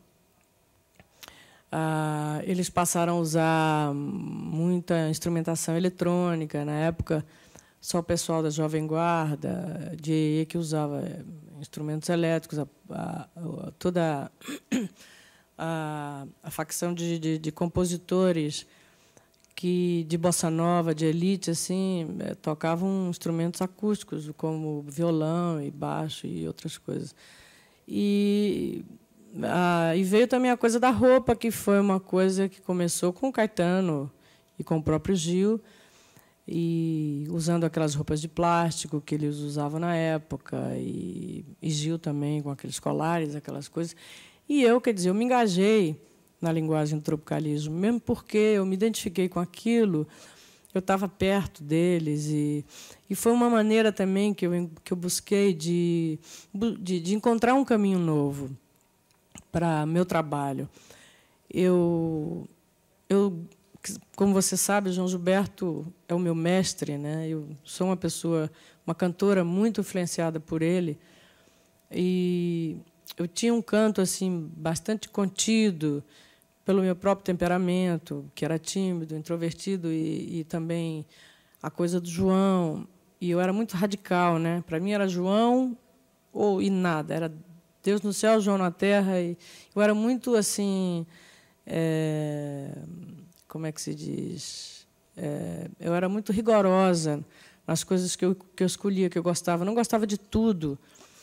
Ah, eles passaram a usar muita instrumentação eletrônica. Na época, só o pessoal da Jovem Guarda, de E que usava instrumentos elétricos, a, a, a, toda a, a facção de, de, de compositores que, de bossa nova, de elite, assim, tocavam instrumentos acústicos, como violão e baixo e outras coisas. E... Ah, e veio também a coisa da roupa, que foi uma coisa que começou com o Caetano e com o próprio Gil, e usando aquelas roupas de plástico que eles usavam na época, e, e Gil também com aqueles colares, aquelas coisas. E eu, quer dizer, eu me engajei na linguagem do tropicalismo, mesmo porque eu me identifiquei com aquilo, eu estava perto deles, e, e foi uma maneira também que eu, que eu busquei de, de, de encontrar um caminho novo para meu trabalho. Eu, eu, como você sabe, João Gilberto é o meu mestre, né? Eu sou uma pessoa, uma cantora muito influenciada por ele, e eu tinha um canto assim bastante contido pelo meu próprio temperamento, que era tímido, introvertido, e, e também a coisa do João. E eu era muito radical, né? Para mim era João ou e nada, era Deus no céu, João na terra. E eu era muito assim, é, como é que se diz? É, eu era muito rigorosa nas coisas que eu, que eu escolhia, que eu gostava. Eu não gostava de tudo.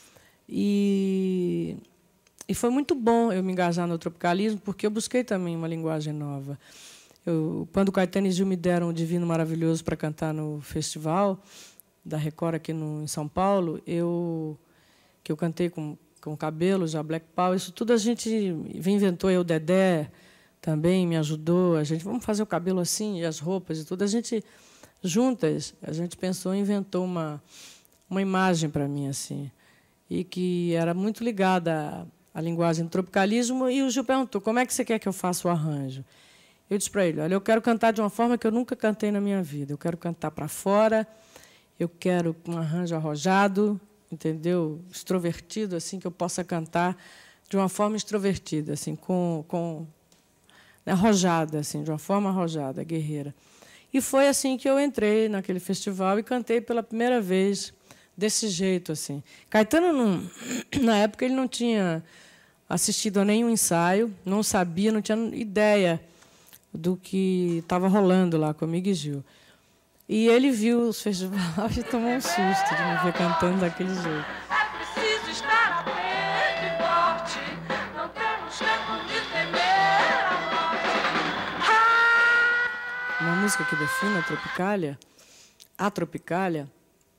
E, e foi muito bom eu me engajar no tropicalismo, porque eu busquei também uma linguagem nova. Eu, quando o Caetano e Gil me deram o Divino Maravilhoso para cantar no festival da Record aqui no, em São Paulo, eu, que eu cantei com com cabelo, já Black Power, isso tudo a gente inventou. Eu, o Dedé também me ajudou. A gente, vamos fazer o cabelo assim, e as roupas e tudo. A gente, juntas, a gente pensou e inventou uma, uma imagem para mim, assim, e que era muito ligada à, à linguagem do tropicalismo. E o Gil perguntou, como é que você quer que eu faça o arranjo? Eu disse para ele, olha, eu quero cantar de uma forma que eu nunca cantei na minha vida. Eu quero cantar para fora, eu quero um arranjo arrojado, entendeu? Extrovertido, assim, que eu possa cantar de uma forma extrovertida, assim, com, com né, arrojada, assim, de uma forma arrojada, guerreira. E foi assim que eu entrei naquele festival e cantei pela primeira vez desse jeito, assim. Caetano, não, na época, ele não tinha assistido a nenhum ensaio, não sabia, não tinha ideia do que estava rolando lá comigo e Gil. E ele viu os festivais e tomou um susto de me ver cantando daquele jeito. É preciso estar atento e forte, não temos tempo de temer a morte. Uma música que define a Tropicália, a Tropicália,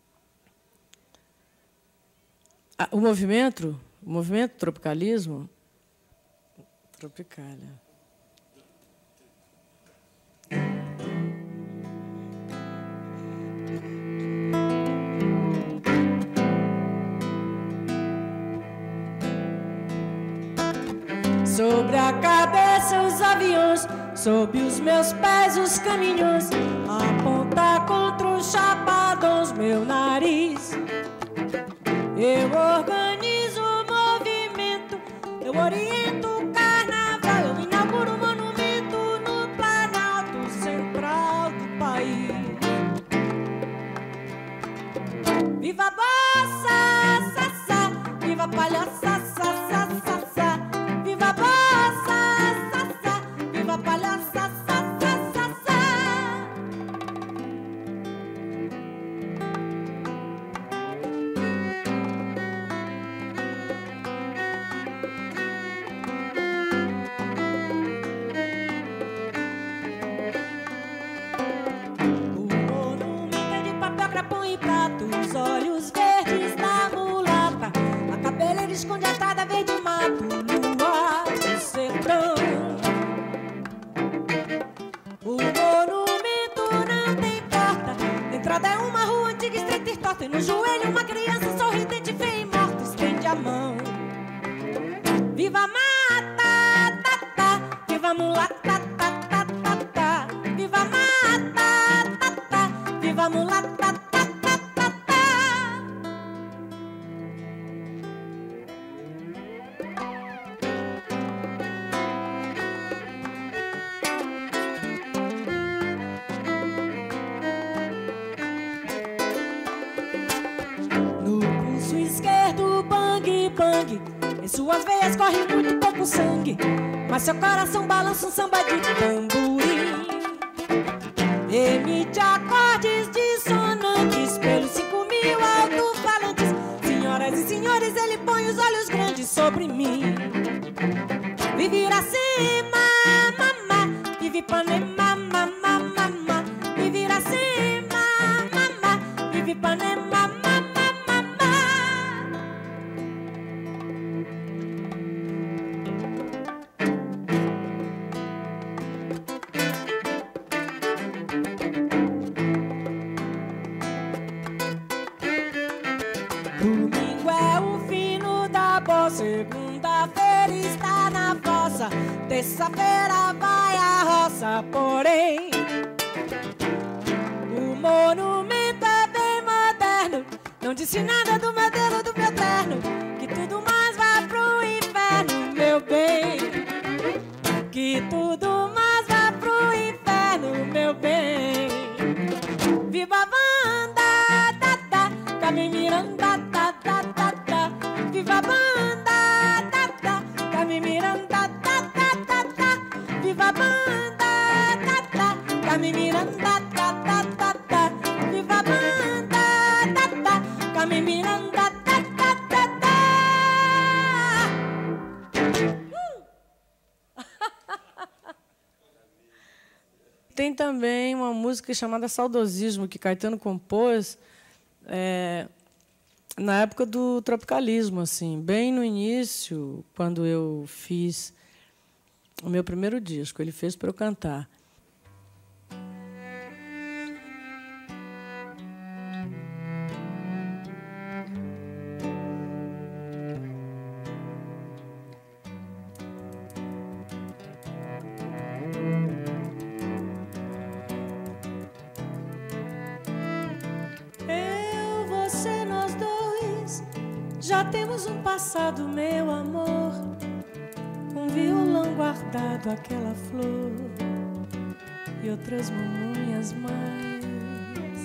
a, o movimento, o movimento tropicalismo, Tropicália. Sobre a cabeça os aviões, sob os meus pés os caminhões, aponta contra os chapadões meu nariz. Eu organizo o movimento, eu oriento o carnaval, eu inauguro um monumento no Planalto Central do país. Viva a bossa, sa, sa, viva a palhaça, sa, sa, sa, sa. Viva a bossa, sa, sa, viva a palhaça, sa, sa, sa, sa. E prato, os olhos verdes da mulata, a cabeleira esconde atada verde mato, lua do sertão. O monumento não tem porta, a entrada é uma rua antiga, estreita e torta, e no joelho uma criança sorridente, feia e morta, estende a mão. Viva a mata, tá, tá, viva a mulata, tá, tá, tá, tá. Viva a mata, tá, tá, viva a mulata. Em suas veias corre muito pouco sangue, mas seu coração balança um samba de tamborim. Emite acordes dissonantes pelos cinco mil alto-falantes. Senhoras e senhores, ele põe os olhos grandes sobre mim. Vive Iracema, mamá, vive Ipanema, mamá, mamá. Vive Iracema, mamá, vive Ipanema, mamá. Domingo é o fino da bossa, segunda-feira está na fossa, terça-feira vai à roça, porém o monumento é bem moderno, não disse nada do modelo do meu terno, que tudo mais vai pro inferno, meu bem, que tudo mais vai pro inferno, meu bem. Viva a banda, tá, tá, Carmen Miranda, tá, tá, tá, tá. Viva a banda, tá, tá, Carmen Miranda, tá, tá, tá, tá. Viva a banda, tá, tá, Carmen Miranda, tá, tá, tá, tá. Viva a banda, tá, tá, Carmen Miranda, tá, tá, tá, tá. Tem também uma música chamada Saudosismo, que Caetano compôs é, na época do tropicalismo, assim, bem no início, quando eu fiz o meu primeiro disco. Ele fez para eu cantar. Já temos um passado, meu amor, um violão guardado, aquela flor e outras mamunhas mais.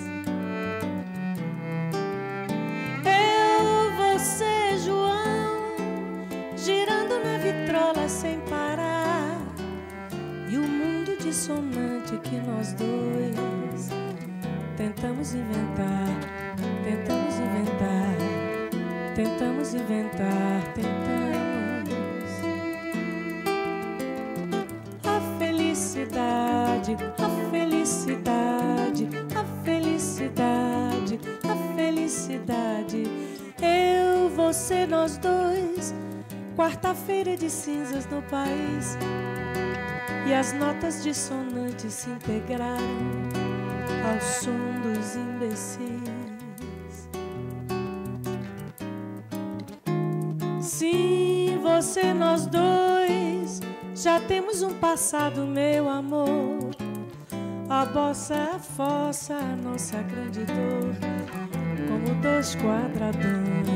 Eu, você, João, girando na vitrola sem parar, e o mundo dissonante que nós dois tentamos inventar, tentamos inventar. Tentamos inventar, tentamos. A felicidade, a felicidade, a felicidade, a felicidade. Eu, você, nós dois. Quarta-feira de cinzas no país, e as notas dissonantes se integraram ao som dos imbecis. Sim, você, nós dois, Já temos um passado, meu amor. A bossa é a fossa, a nossa grande dor, como dois quadradões.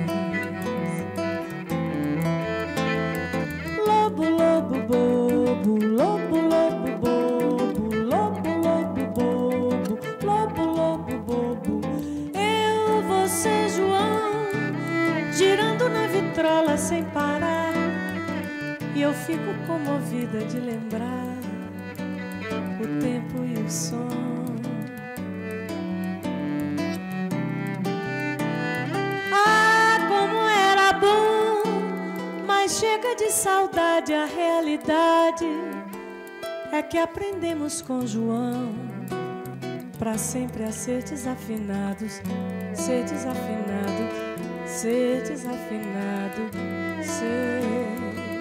Lobo, lobo, bobo, lobo, lobo, bobo, lobo, lobo, bobo, lobo, lobo, bobo. Eu, você, João, girando na vitrola sem parar, e eu fico comovida de lembrar o tempo e o som. Ah, como era bom, mas chega de saudade. A realidade é que aprendemos com João pra sempre a ser desafinados, ser desafinado, ser desafinado, ser.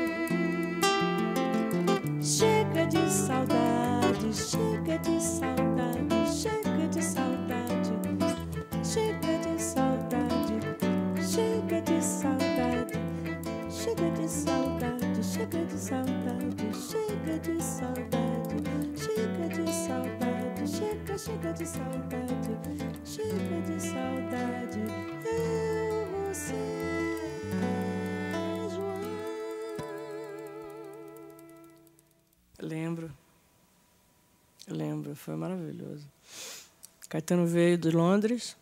Chega de saudade, chega de saudade, chega de saudade, chega de saudade, chega de saudade, chega de saudade, chega de saudade, chega de saudade, chega de saudade, chega, chega de saudade, chega de saudade, eu, você, João. Lembro, lembro, foi maravilhoso. Caetano veio de Londres,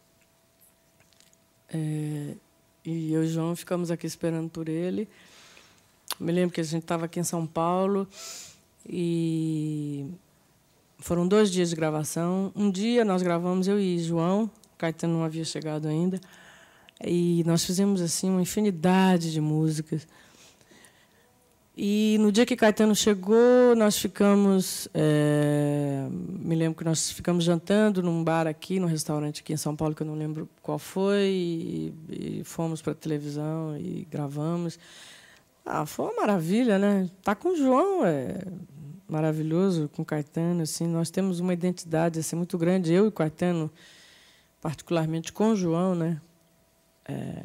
é, e eu e o João ficamos aqui esperando por ele. Me lembro que a gente estava aqui em São Paulo e foram dois dias de gravação. Um dia nós gravamos, eu e João, Caetano não havia chegado ainda, e nós fizemos assim uma infinidade de músicas. E no dia que Caetano chegou, nós ficamos... É, me lembro que nós ficamos jantando num bar aqui, num restaurante aqui em São Paulo, que eu não lembro qual foi, e, e fomos para a televisão e gravamos. Ah, foi uma maravilha, né? Tá com o João é maravilhoso, com Caetano, assim. Nós temos uma identidade assim muito grande, eu e Caetano, particularmente com o João, né? É,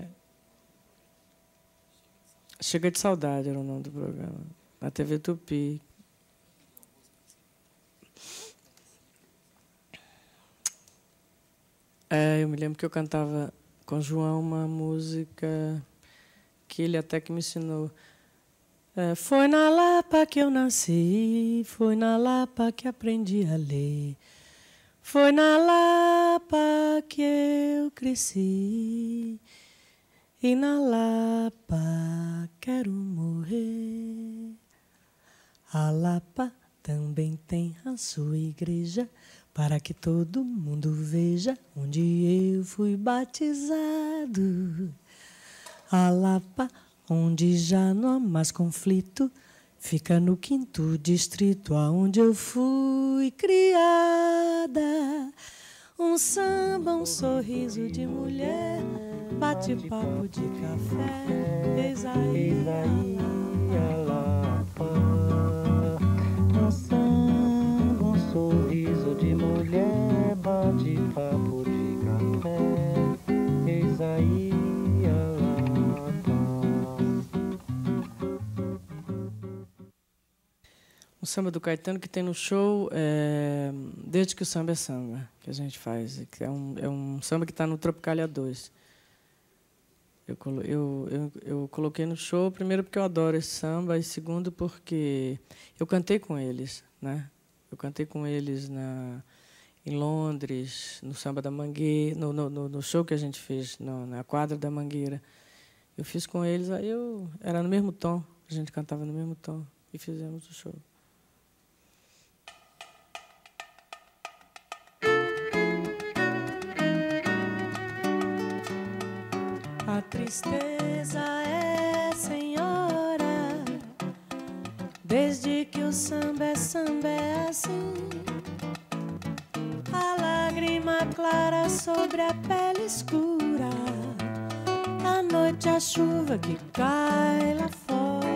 Chega de Saudade era o nome do programa, na T V Tupi. É, eu me lembro que eu cantava com o João uma música que ele até que me ensinou. É, foi na Lapa que eu nasci, foi na Lapa que aprendi a ler, foi na Lapa que eu cresci. E na Lapa quero morrer. A Lapa também tem a sua igreja, para que todo mundo veja onde eu fui batizado. A Lapa, onde já não há mais conflito, fica no quinto distrito, aonde eu fui criada. Um samba, um sorriso de mulher, bate-papo de café, eis aí a Lapa. Um samba, um sorriso de mulher, bate-papo de café, eis aí a Lapa. O samba do Caetano que tem no show é, Desde que o Samba é Samba, que a gente faz. Que é, um, é um samba que está no Tropicalia dois. Eu, eu, eu, eu coloquei no show, primeiro porque eu adoro esse samba, e segundo porque eu cantei com eles, né? Eu cantei com eles na, em Londres, no Samba da Mangueira, no, no, no show que a gente fez no, na quadra da Mangueira. Eu fiz com eles, aí eu era no mesmo tom, a gente cantava no mesmo tom, e fizemos o show. A tristeza é senhora, desde que o samba é samba é assim. A lágrima clara sobre a pele escura, à noite a chuva que cai lá fora.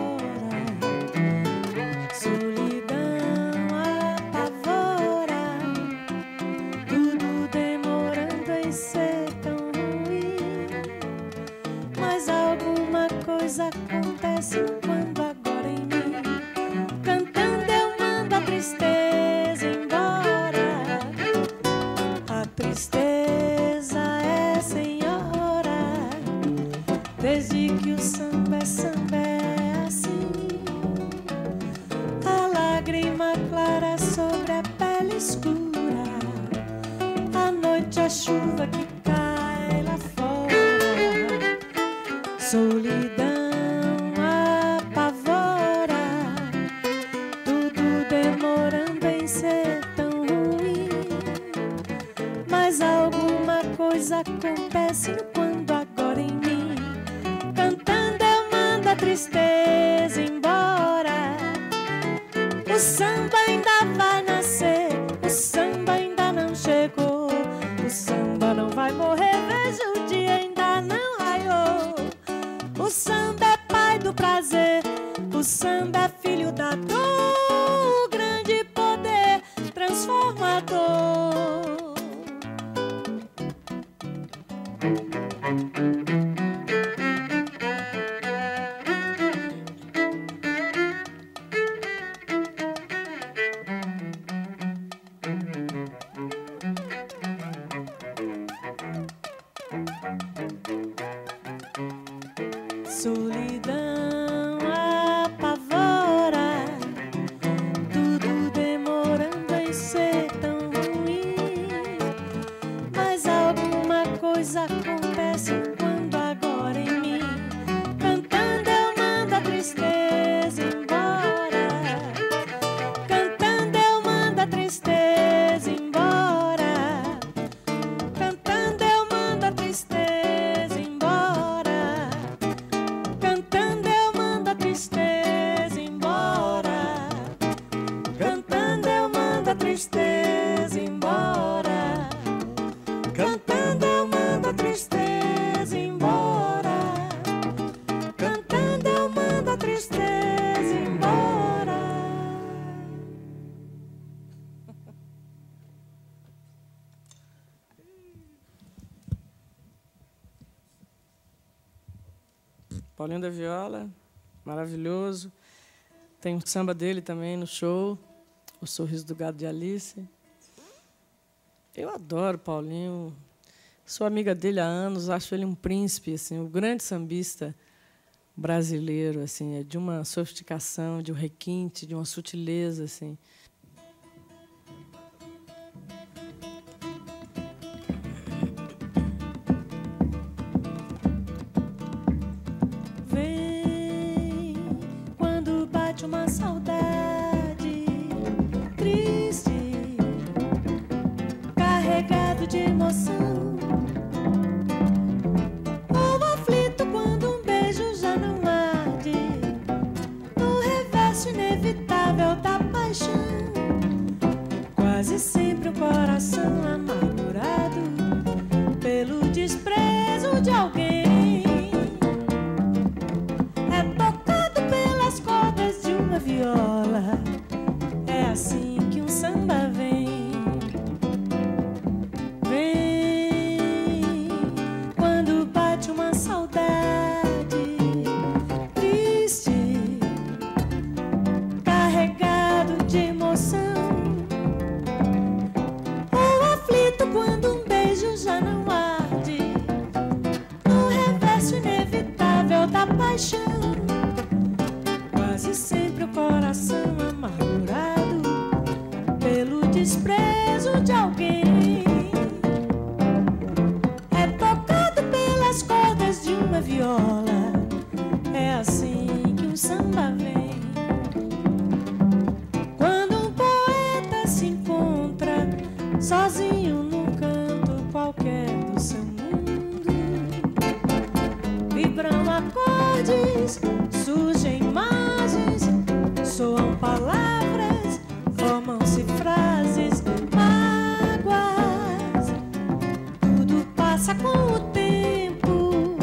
Solidão apavora, tudo demorando em ser tão ruim. Mas alguma coisa acontece quando agora em mim noite a chuva que cai lá fora, solidão apavora, tudo demorando em ser tão ruim, mas alguma coisa acontece quando agora em mim, cantando eu mando a tristeza embora. O samba ainda vai nascer, o samba ainda não chegou, o samba não vai morrer, veja o dia ainda não raiou. O samba é pai do prazer, o samba é filho da dor, o grande poder transformador. Solidão apavora, tudo demorando em ser tão ruim, mas alguma coisa acontece quando agora em mim, cantando eu mando a tristeza embora, cantando eu mando a tristeza embora, cantando eu mando a tristeza embora, cantando eu mando a tristeza embora, cantando eu mando a tristeza embora, cantando eu mando a tristeza embora, cantando eu mando a tristeza embora. Paulinho da Viola, maravilhoso. Tem um samba dele também no show, O Sorriso do Gado de Alice. Eu adoro Paulinho, sou amiga dele há anos, acho ele um príncipe, assim, um grande sambista brasileiro, assim, é de uma sofisticação, de um requinte, de uma sutileza, assim. Vem quando bate uma saudade triste, carregado de emoção, ou aflito quando um beijo já não arde, no reverso inevitável da paixão, quase sempre o coração amargurado pelo desprezo de alguém. Viola, é assim que um samba vem. Vem quando bate uma saudade triste, carregado de emoção, ou aflito quando um beijo já não arde, no reverso inevitável da paixão, quase sempre o coração amargurado pelo desprezo de alguém. É tocado pelas cordas de uma viola, é assim que um samba vem. Quando um poeta se encontra sozinho num canto qualquer do seu mundo, vibram acordes, surgem imagens, soam palavras, formam-se frases, mágoas, tudo passa com o tempo,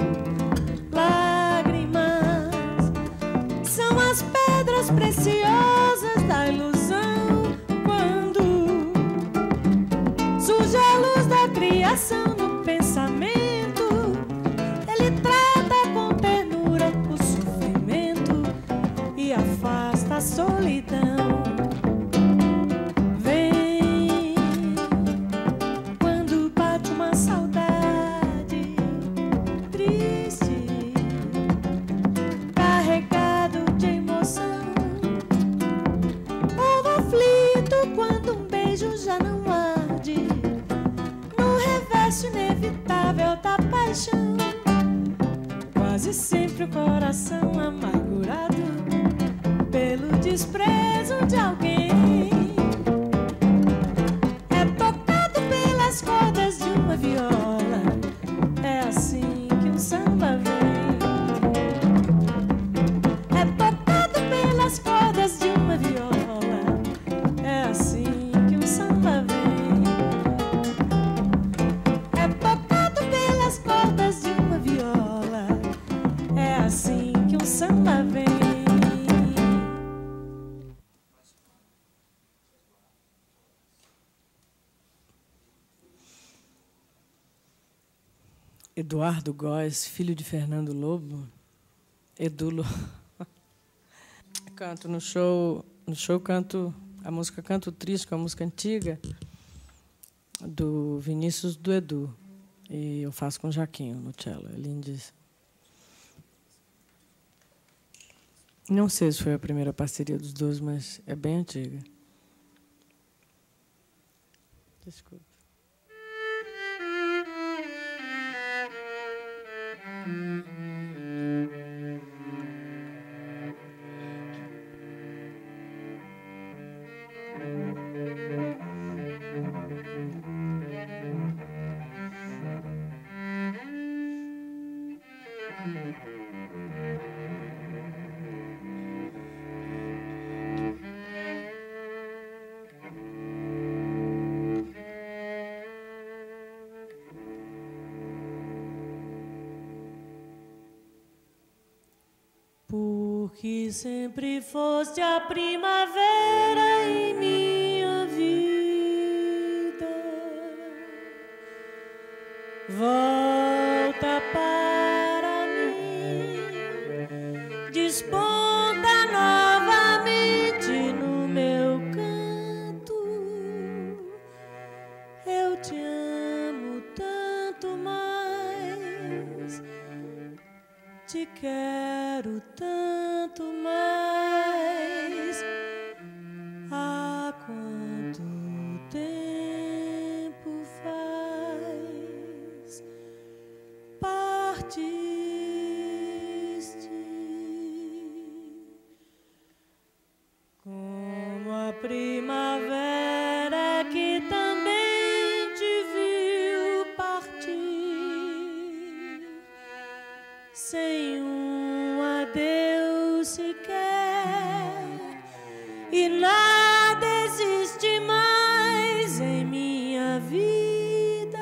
lágrimas são as pedras preciosas da ilusão, quando surge a luz da criação no pensamento, ele trata com ternura o sofrimento e afasta a solidão. Vem quando bate uma saudade triste, carregado de emoção, ou aflito quando um beijo já não arde, no reverso preço inevitável da paixão. Quase sempre o coração amargurado pelo desprezo de alguém é tocado pelas cordas de uma viola. É assim que um samba vem. É tocado pelas cordas de uma viola. É assim que um samba vem. É tocado pelas cordas de uma viola. É assim que um samba vem. Eduardo Góes, filho de Fernando Lobo, Edu Lobo. Canto no show, no show canto a música Canto Triste, que é uma música antiga do Vinícius do Edu. E eu faço com o Jaquinho no cello, é lindíssimo. Não sei se foi a primeira parceria dos dois, mas é bem antiga. Desculpa. Porque sempre foste a primavera em minha vida, volta para mim, desponta novamente no meu canto. Eu te amo tanto mais, te quero tanto mais. Há quanto tempo faz partiste, como a primavera que também te viu partir, sem um adeus sequer, e nada existe mais em minha vida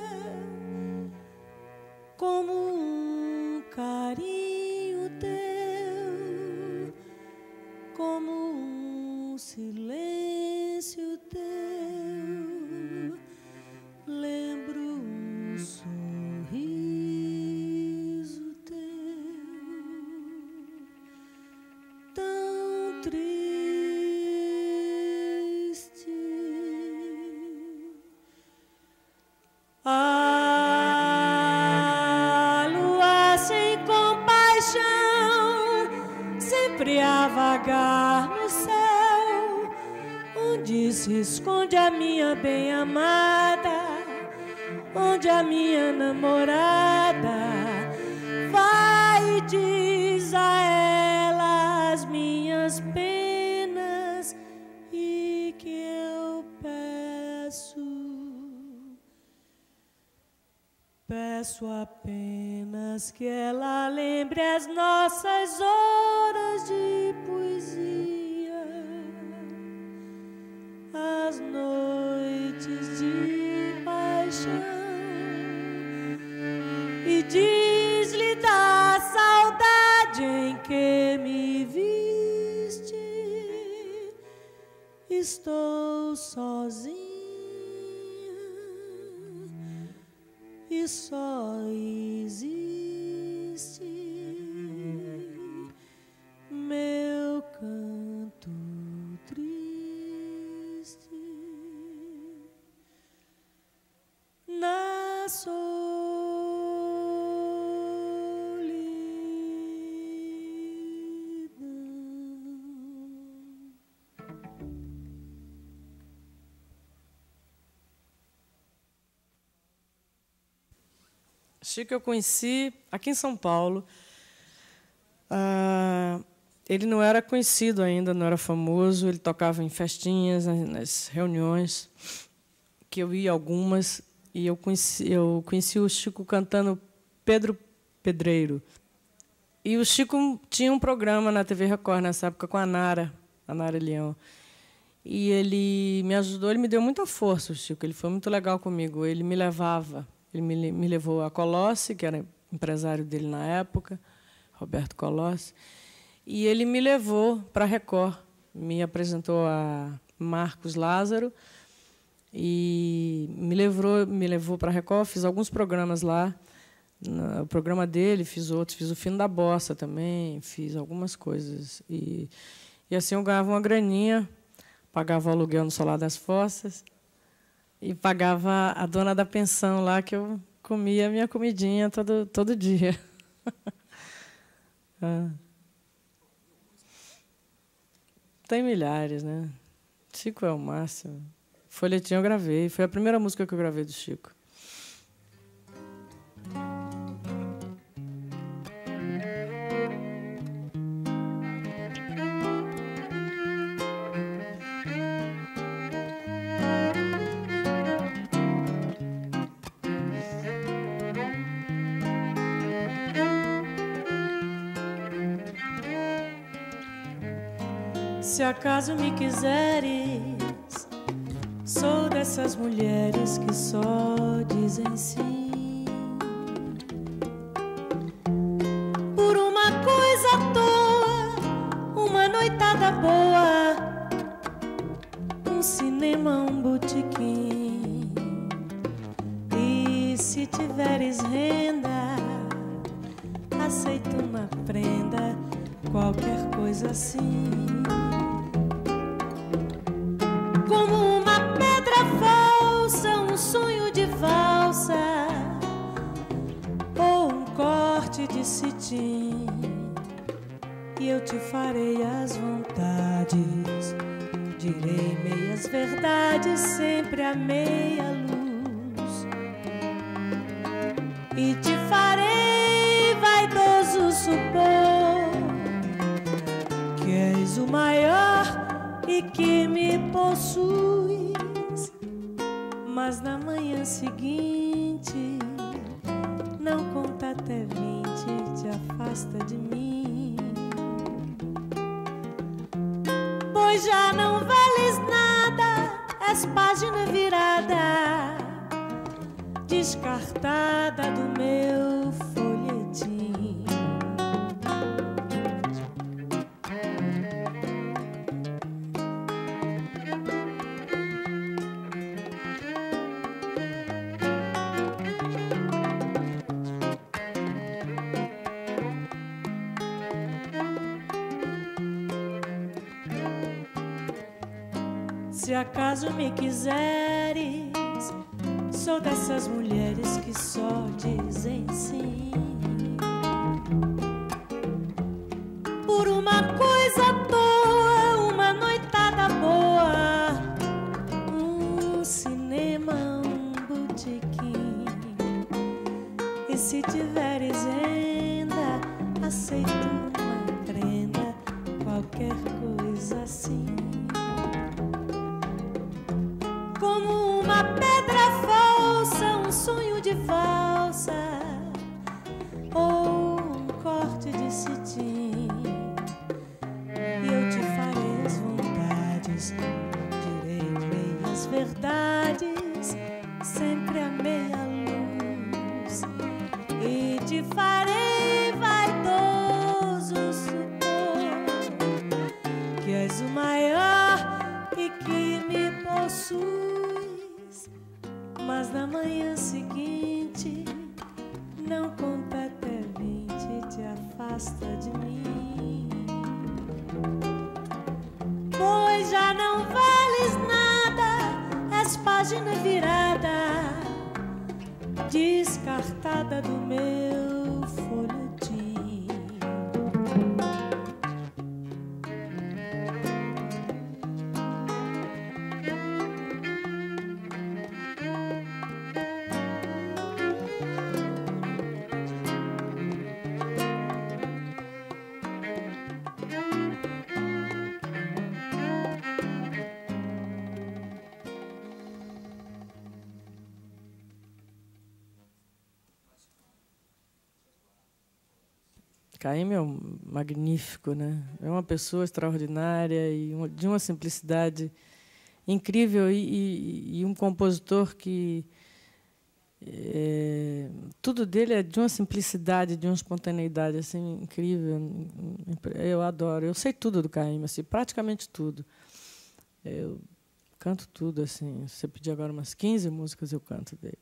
como um carinho teu, como um silêncio teu. Lembro um sorriso tão triste. A lua sem compaixão, sempre a vagar no céu, onde se esconde a minha bem-amada, onde a minha namorada. Vai e diz a ela as minhas penas e que eu peço, peço apenas que ela lembre as nossas horas de poesia, as noites de paixão, e diz-lhe da saudade em que me viste. Estou sozinha e só existe meu canto triste na solidão. Chico eu conheci aqui em São Paulo. Ah, ele não era conhecido ainda, não era famoso. Ele tocava em festinhas, nas reuniões, que eu ia algumas, e eu conheci, eu conheci o Chico cantando Pedro Pedreiro. E o Chico tinha um programa na T V Record nessa época com a Nara, a Nara Leão. E ele me ajudou, ele me deu muita força, o Chico. Ele foi muito legal comigo. Ele me levava, ele me, me levou a Colossi, que era empresário dele na época, Roberto Colossi, e ele me levou para a Record, me apresentou a Marcos Lázaro e me levou, me levou para a Record, fiz alguns programas lá, no, o programa dele, fiz outros, fiz o Fino da Bossa também, fiz algumas coisas. E, e assim eu ganhava uma graninha, pagava o aluguel no Solar das Fossas e pagava a dona da pensão lá, que eu comia a minha comidinha todo, todo dia. Ah. Tem milhares, né? Chico é o máximo. Folhetinho eu gravei. Foi a primeira música que eu gravei do Chico. Se acaso me quiseres, sou dessas mulheres que só dizem sim. Por uma coisa à toa, uma noitada boa, um cinema, um botequim. E se tiveres renda, aceito uma prenda, qualquer coisa assim. Como uma pedra falsa, um sonho de valsa, ou um corte de cetim, e eu te farei as vontades, direi meias verdades, sempre a meia luz, e te farei vaidoso supor que és o maior e que me possuis, mas na manhã seguinte não conta até vinte, te afasta de mim, pois já não vales nada, és página virada, descartada do meu folhetim. Se acaso me quiseres, sou dessas mulheres que só dizem sim. Por uma coisa à toa, uma noitada boa, um cinema, um botequim. E se tiveres renda, aceito uma prenda, qualquer coisa assim. Como uma pedra falsa, um sonho de valsa, ou um corte de cetim, e eu te farei as vontades, direi meias verdades, sempre a meia luz, e te farei vaidoso supor que és o maior e que me possuis, mas na manhã seguinte não conta até vinte, te afasta de mim, pois já não vales nada, és página virada, descartada do meu folhetim. Caymmi é um magnífico, né? É uma pessoa extraordinária e uma, de uma simplicidade incrível e, e, e um compositor que é, tudo dele é de uma simplicidade, de uma espontaneidade assim incrível. Eu adoro. Eu sei tudo do Caymmi, assim, praticamente tudo. Eu canto tudo assim. Se você pedir agora umas quinze músicas, eu canto dele.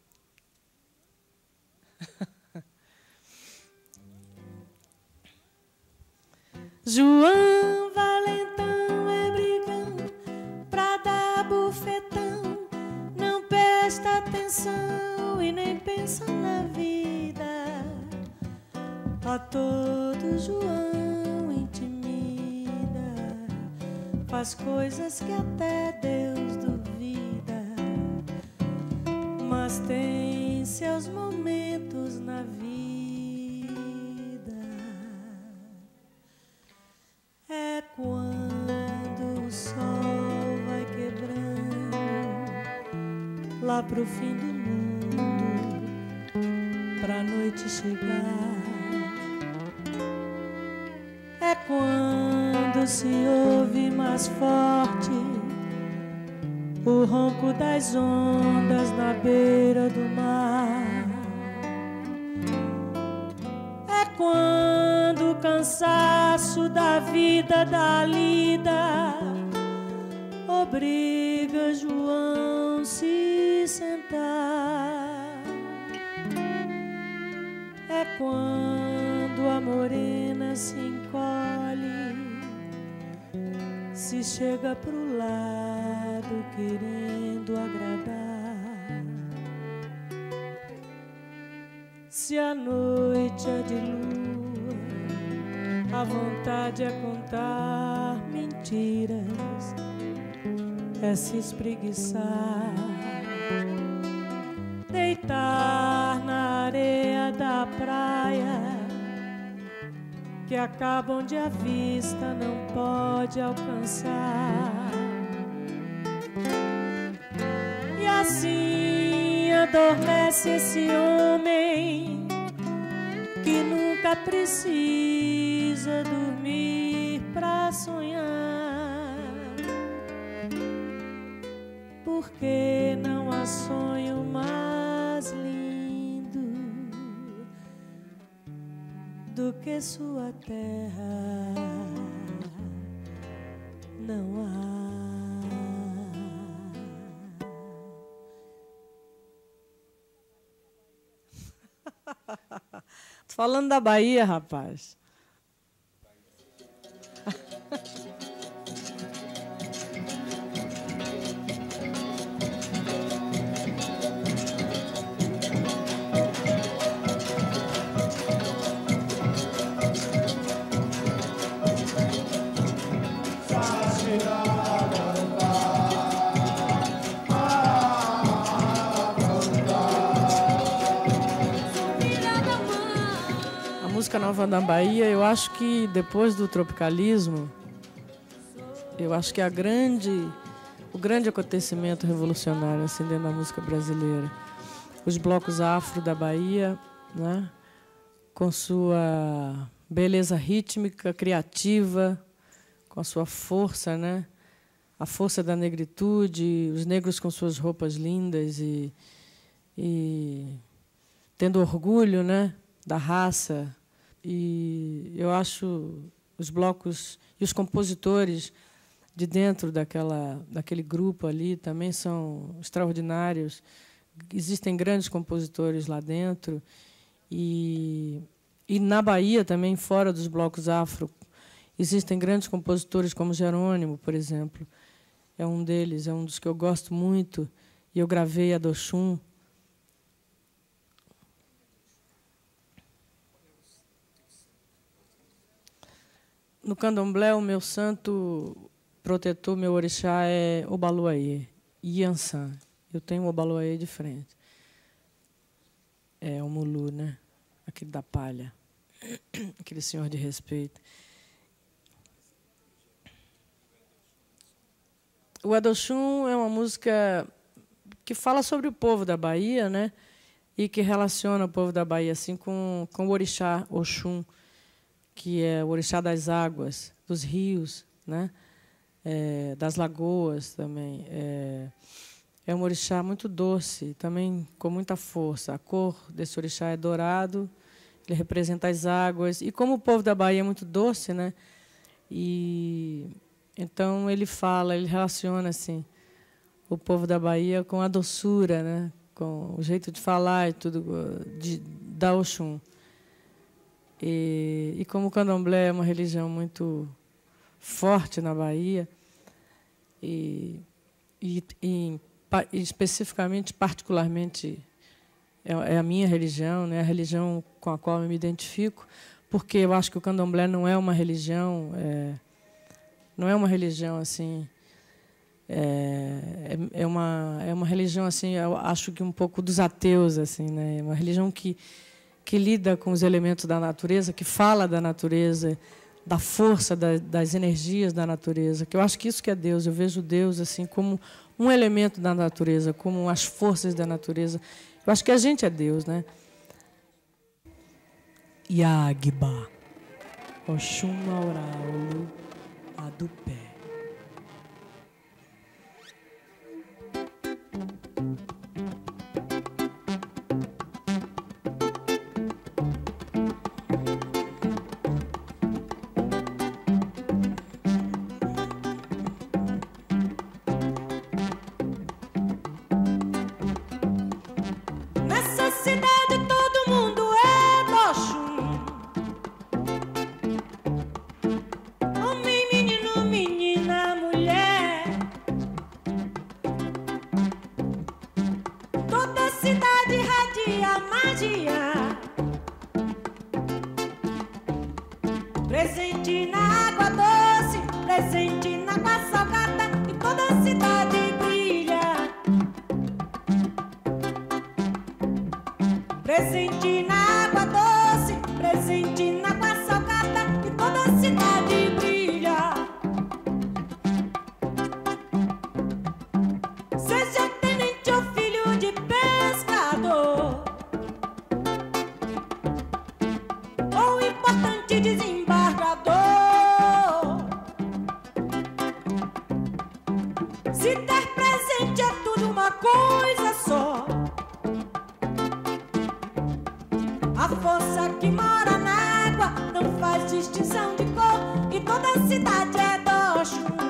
João Valentão é brigão pra dar bufetão, não presta atenção e nem pensa na vida. A todo João intimida, faz coisas que até Deus duvida, mas tem seus momentos na vida. É quando o sol vai quebrando lá pro fim do mundo, pra noite chegar. É quando se ouve mais forte o ronco das ondas na beira do mar. É quando o cansaço da vida da lida obriga João a se sentar. É quando a morena se encolhe, se chega pro lado querendo agradar. Se a noite é de lua, a vontade é contar mentiras, é se espreguiçar, deitar na areia da praia, que acaba onde a vista não pode alcançar. E assim adormece esse homem que nunca precisa dormir pra sonhar, porque não há sonho mais lindo do que sua terra. Não há. Tô falando da Bahia, rapaz. A nova da Bahia, eu acho que depois do tropicalismo, eu acho que a grande, o grande acontecimento revolucionário assim, dentro da música brasileira, os blocos afro da Bahia, né, com sua beleza rítmica, criativa, com a sua força, né, a força da negritude, os negros com suas roupas lindas e, e tendo orgulho, né, da raça. E eu acho os blocos e os compositores de dentro daquela, daquele grupo ali também são extraordinários. Existem grandes compositores lá dentro. E, e na Bahia também, fora dos blocos afro, existem grandes compositores como Jerônimo, por exemplo. É um deles, é um dos que eu gosto muito. E eu gravei a Adochum. No candomblé, o meu santo protetor, meu orixá, é Obaluayê, Iansã. Eu tenho o Obaluayê de frente. É o Mulu, né? Aquele da palha. Aquele senhor de respeito. O Adochum é uma música que fala sobre o povo da Bahia, né? E que relaciona o povo da Bahia assim, com, com o orixá Oxum, que é o orixá das águas, dos rios, né? É, das lagoas também. É, é um orixá muito doce, também com muita força. A cor desse orixá é dourado, ele representa as águas. E como o povo da Bahia é muito doce, né? E então ele fala, ele relaciona assim o povo da Bahia com a doçura, né? Com o jeito de falar e tudo de, da Oxum. E, e como o candomblé é uma religião muito forte na Bahia, e, e, e, e especificamente, particularmente, é, é a minha religião, né, a religião com a qual eu me identifico, porque eu acho que o candomblé não é uma religião, é, não é uma religião assim, é, é, uma, é uma religião assim, eu acho que um pouco dos ateus, assim, né, é uma religião que que lida com os elementos da natureza, que fala da natureza, da força da, das energias da natureza, que eu acho que isso que é Deus. Eu vejo Deus assim como um elemento da natureza, como as forças da natureza. Eu acho que a gente é Deus, né? Yagba, Oxum Maura Olu Adupé. Presente na água doce, presente na água salgada, e toda a cidade brilha. Presente na água doce, presente na água salgada, e toda a cidade brilha. Seja tenente ou filho de pescador, ou importante desembargador, se ter presente é tudo uma coisa só. A força que mora na água não faz distinção de cor, e toda a cidade é do Oxum.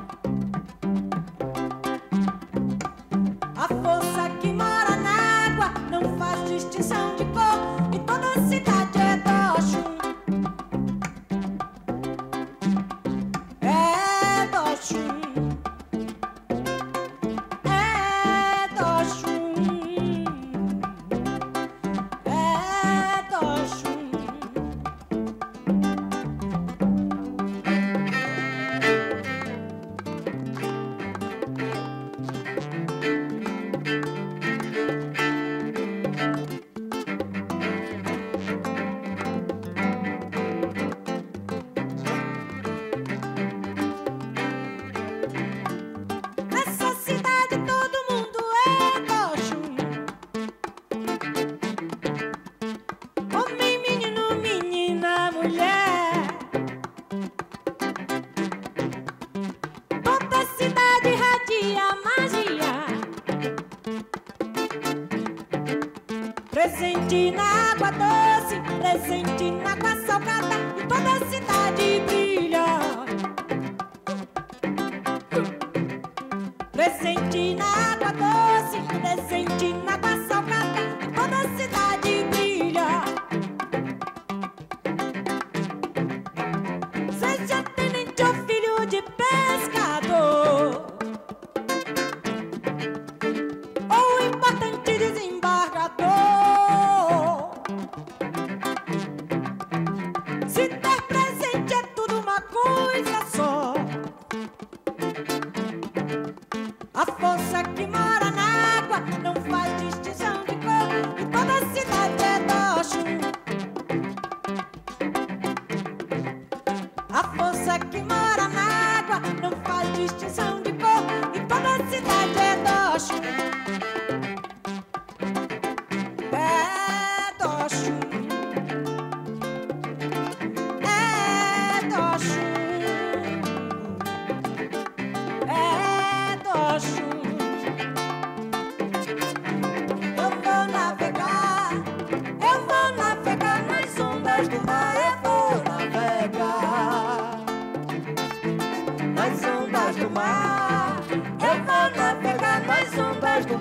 A força que mora na água não faz distinção de cor, e toda a cidade é do Oxum. É do Oxum. É do Oxum. É do Oxum. Nessa cidade todo mundo é do Oxum. Homem, menino, menina, mulher. Toda a cidade irradia magia. Presente na água doce, presente na água salgada, e toda a cidade brilha. Presente na água doce, presente na água salgada, e toda a cidade brilha. Seja tenente ou filho de pescador, ou importante desembargador, se ter presente é tudo uma coisa só. A força que mora na água não faz distinção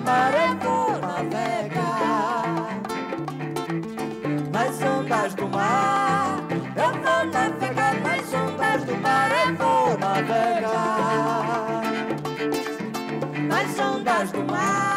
mar eu vou navegar. Nas ondas do mar eu vou navegar. Nas ondas do mar eu vou navegar. Nas ondas do mar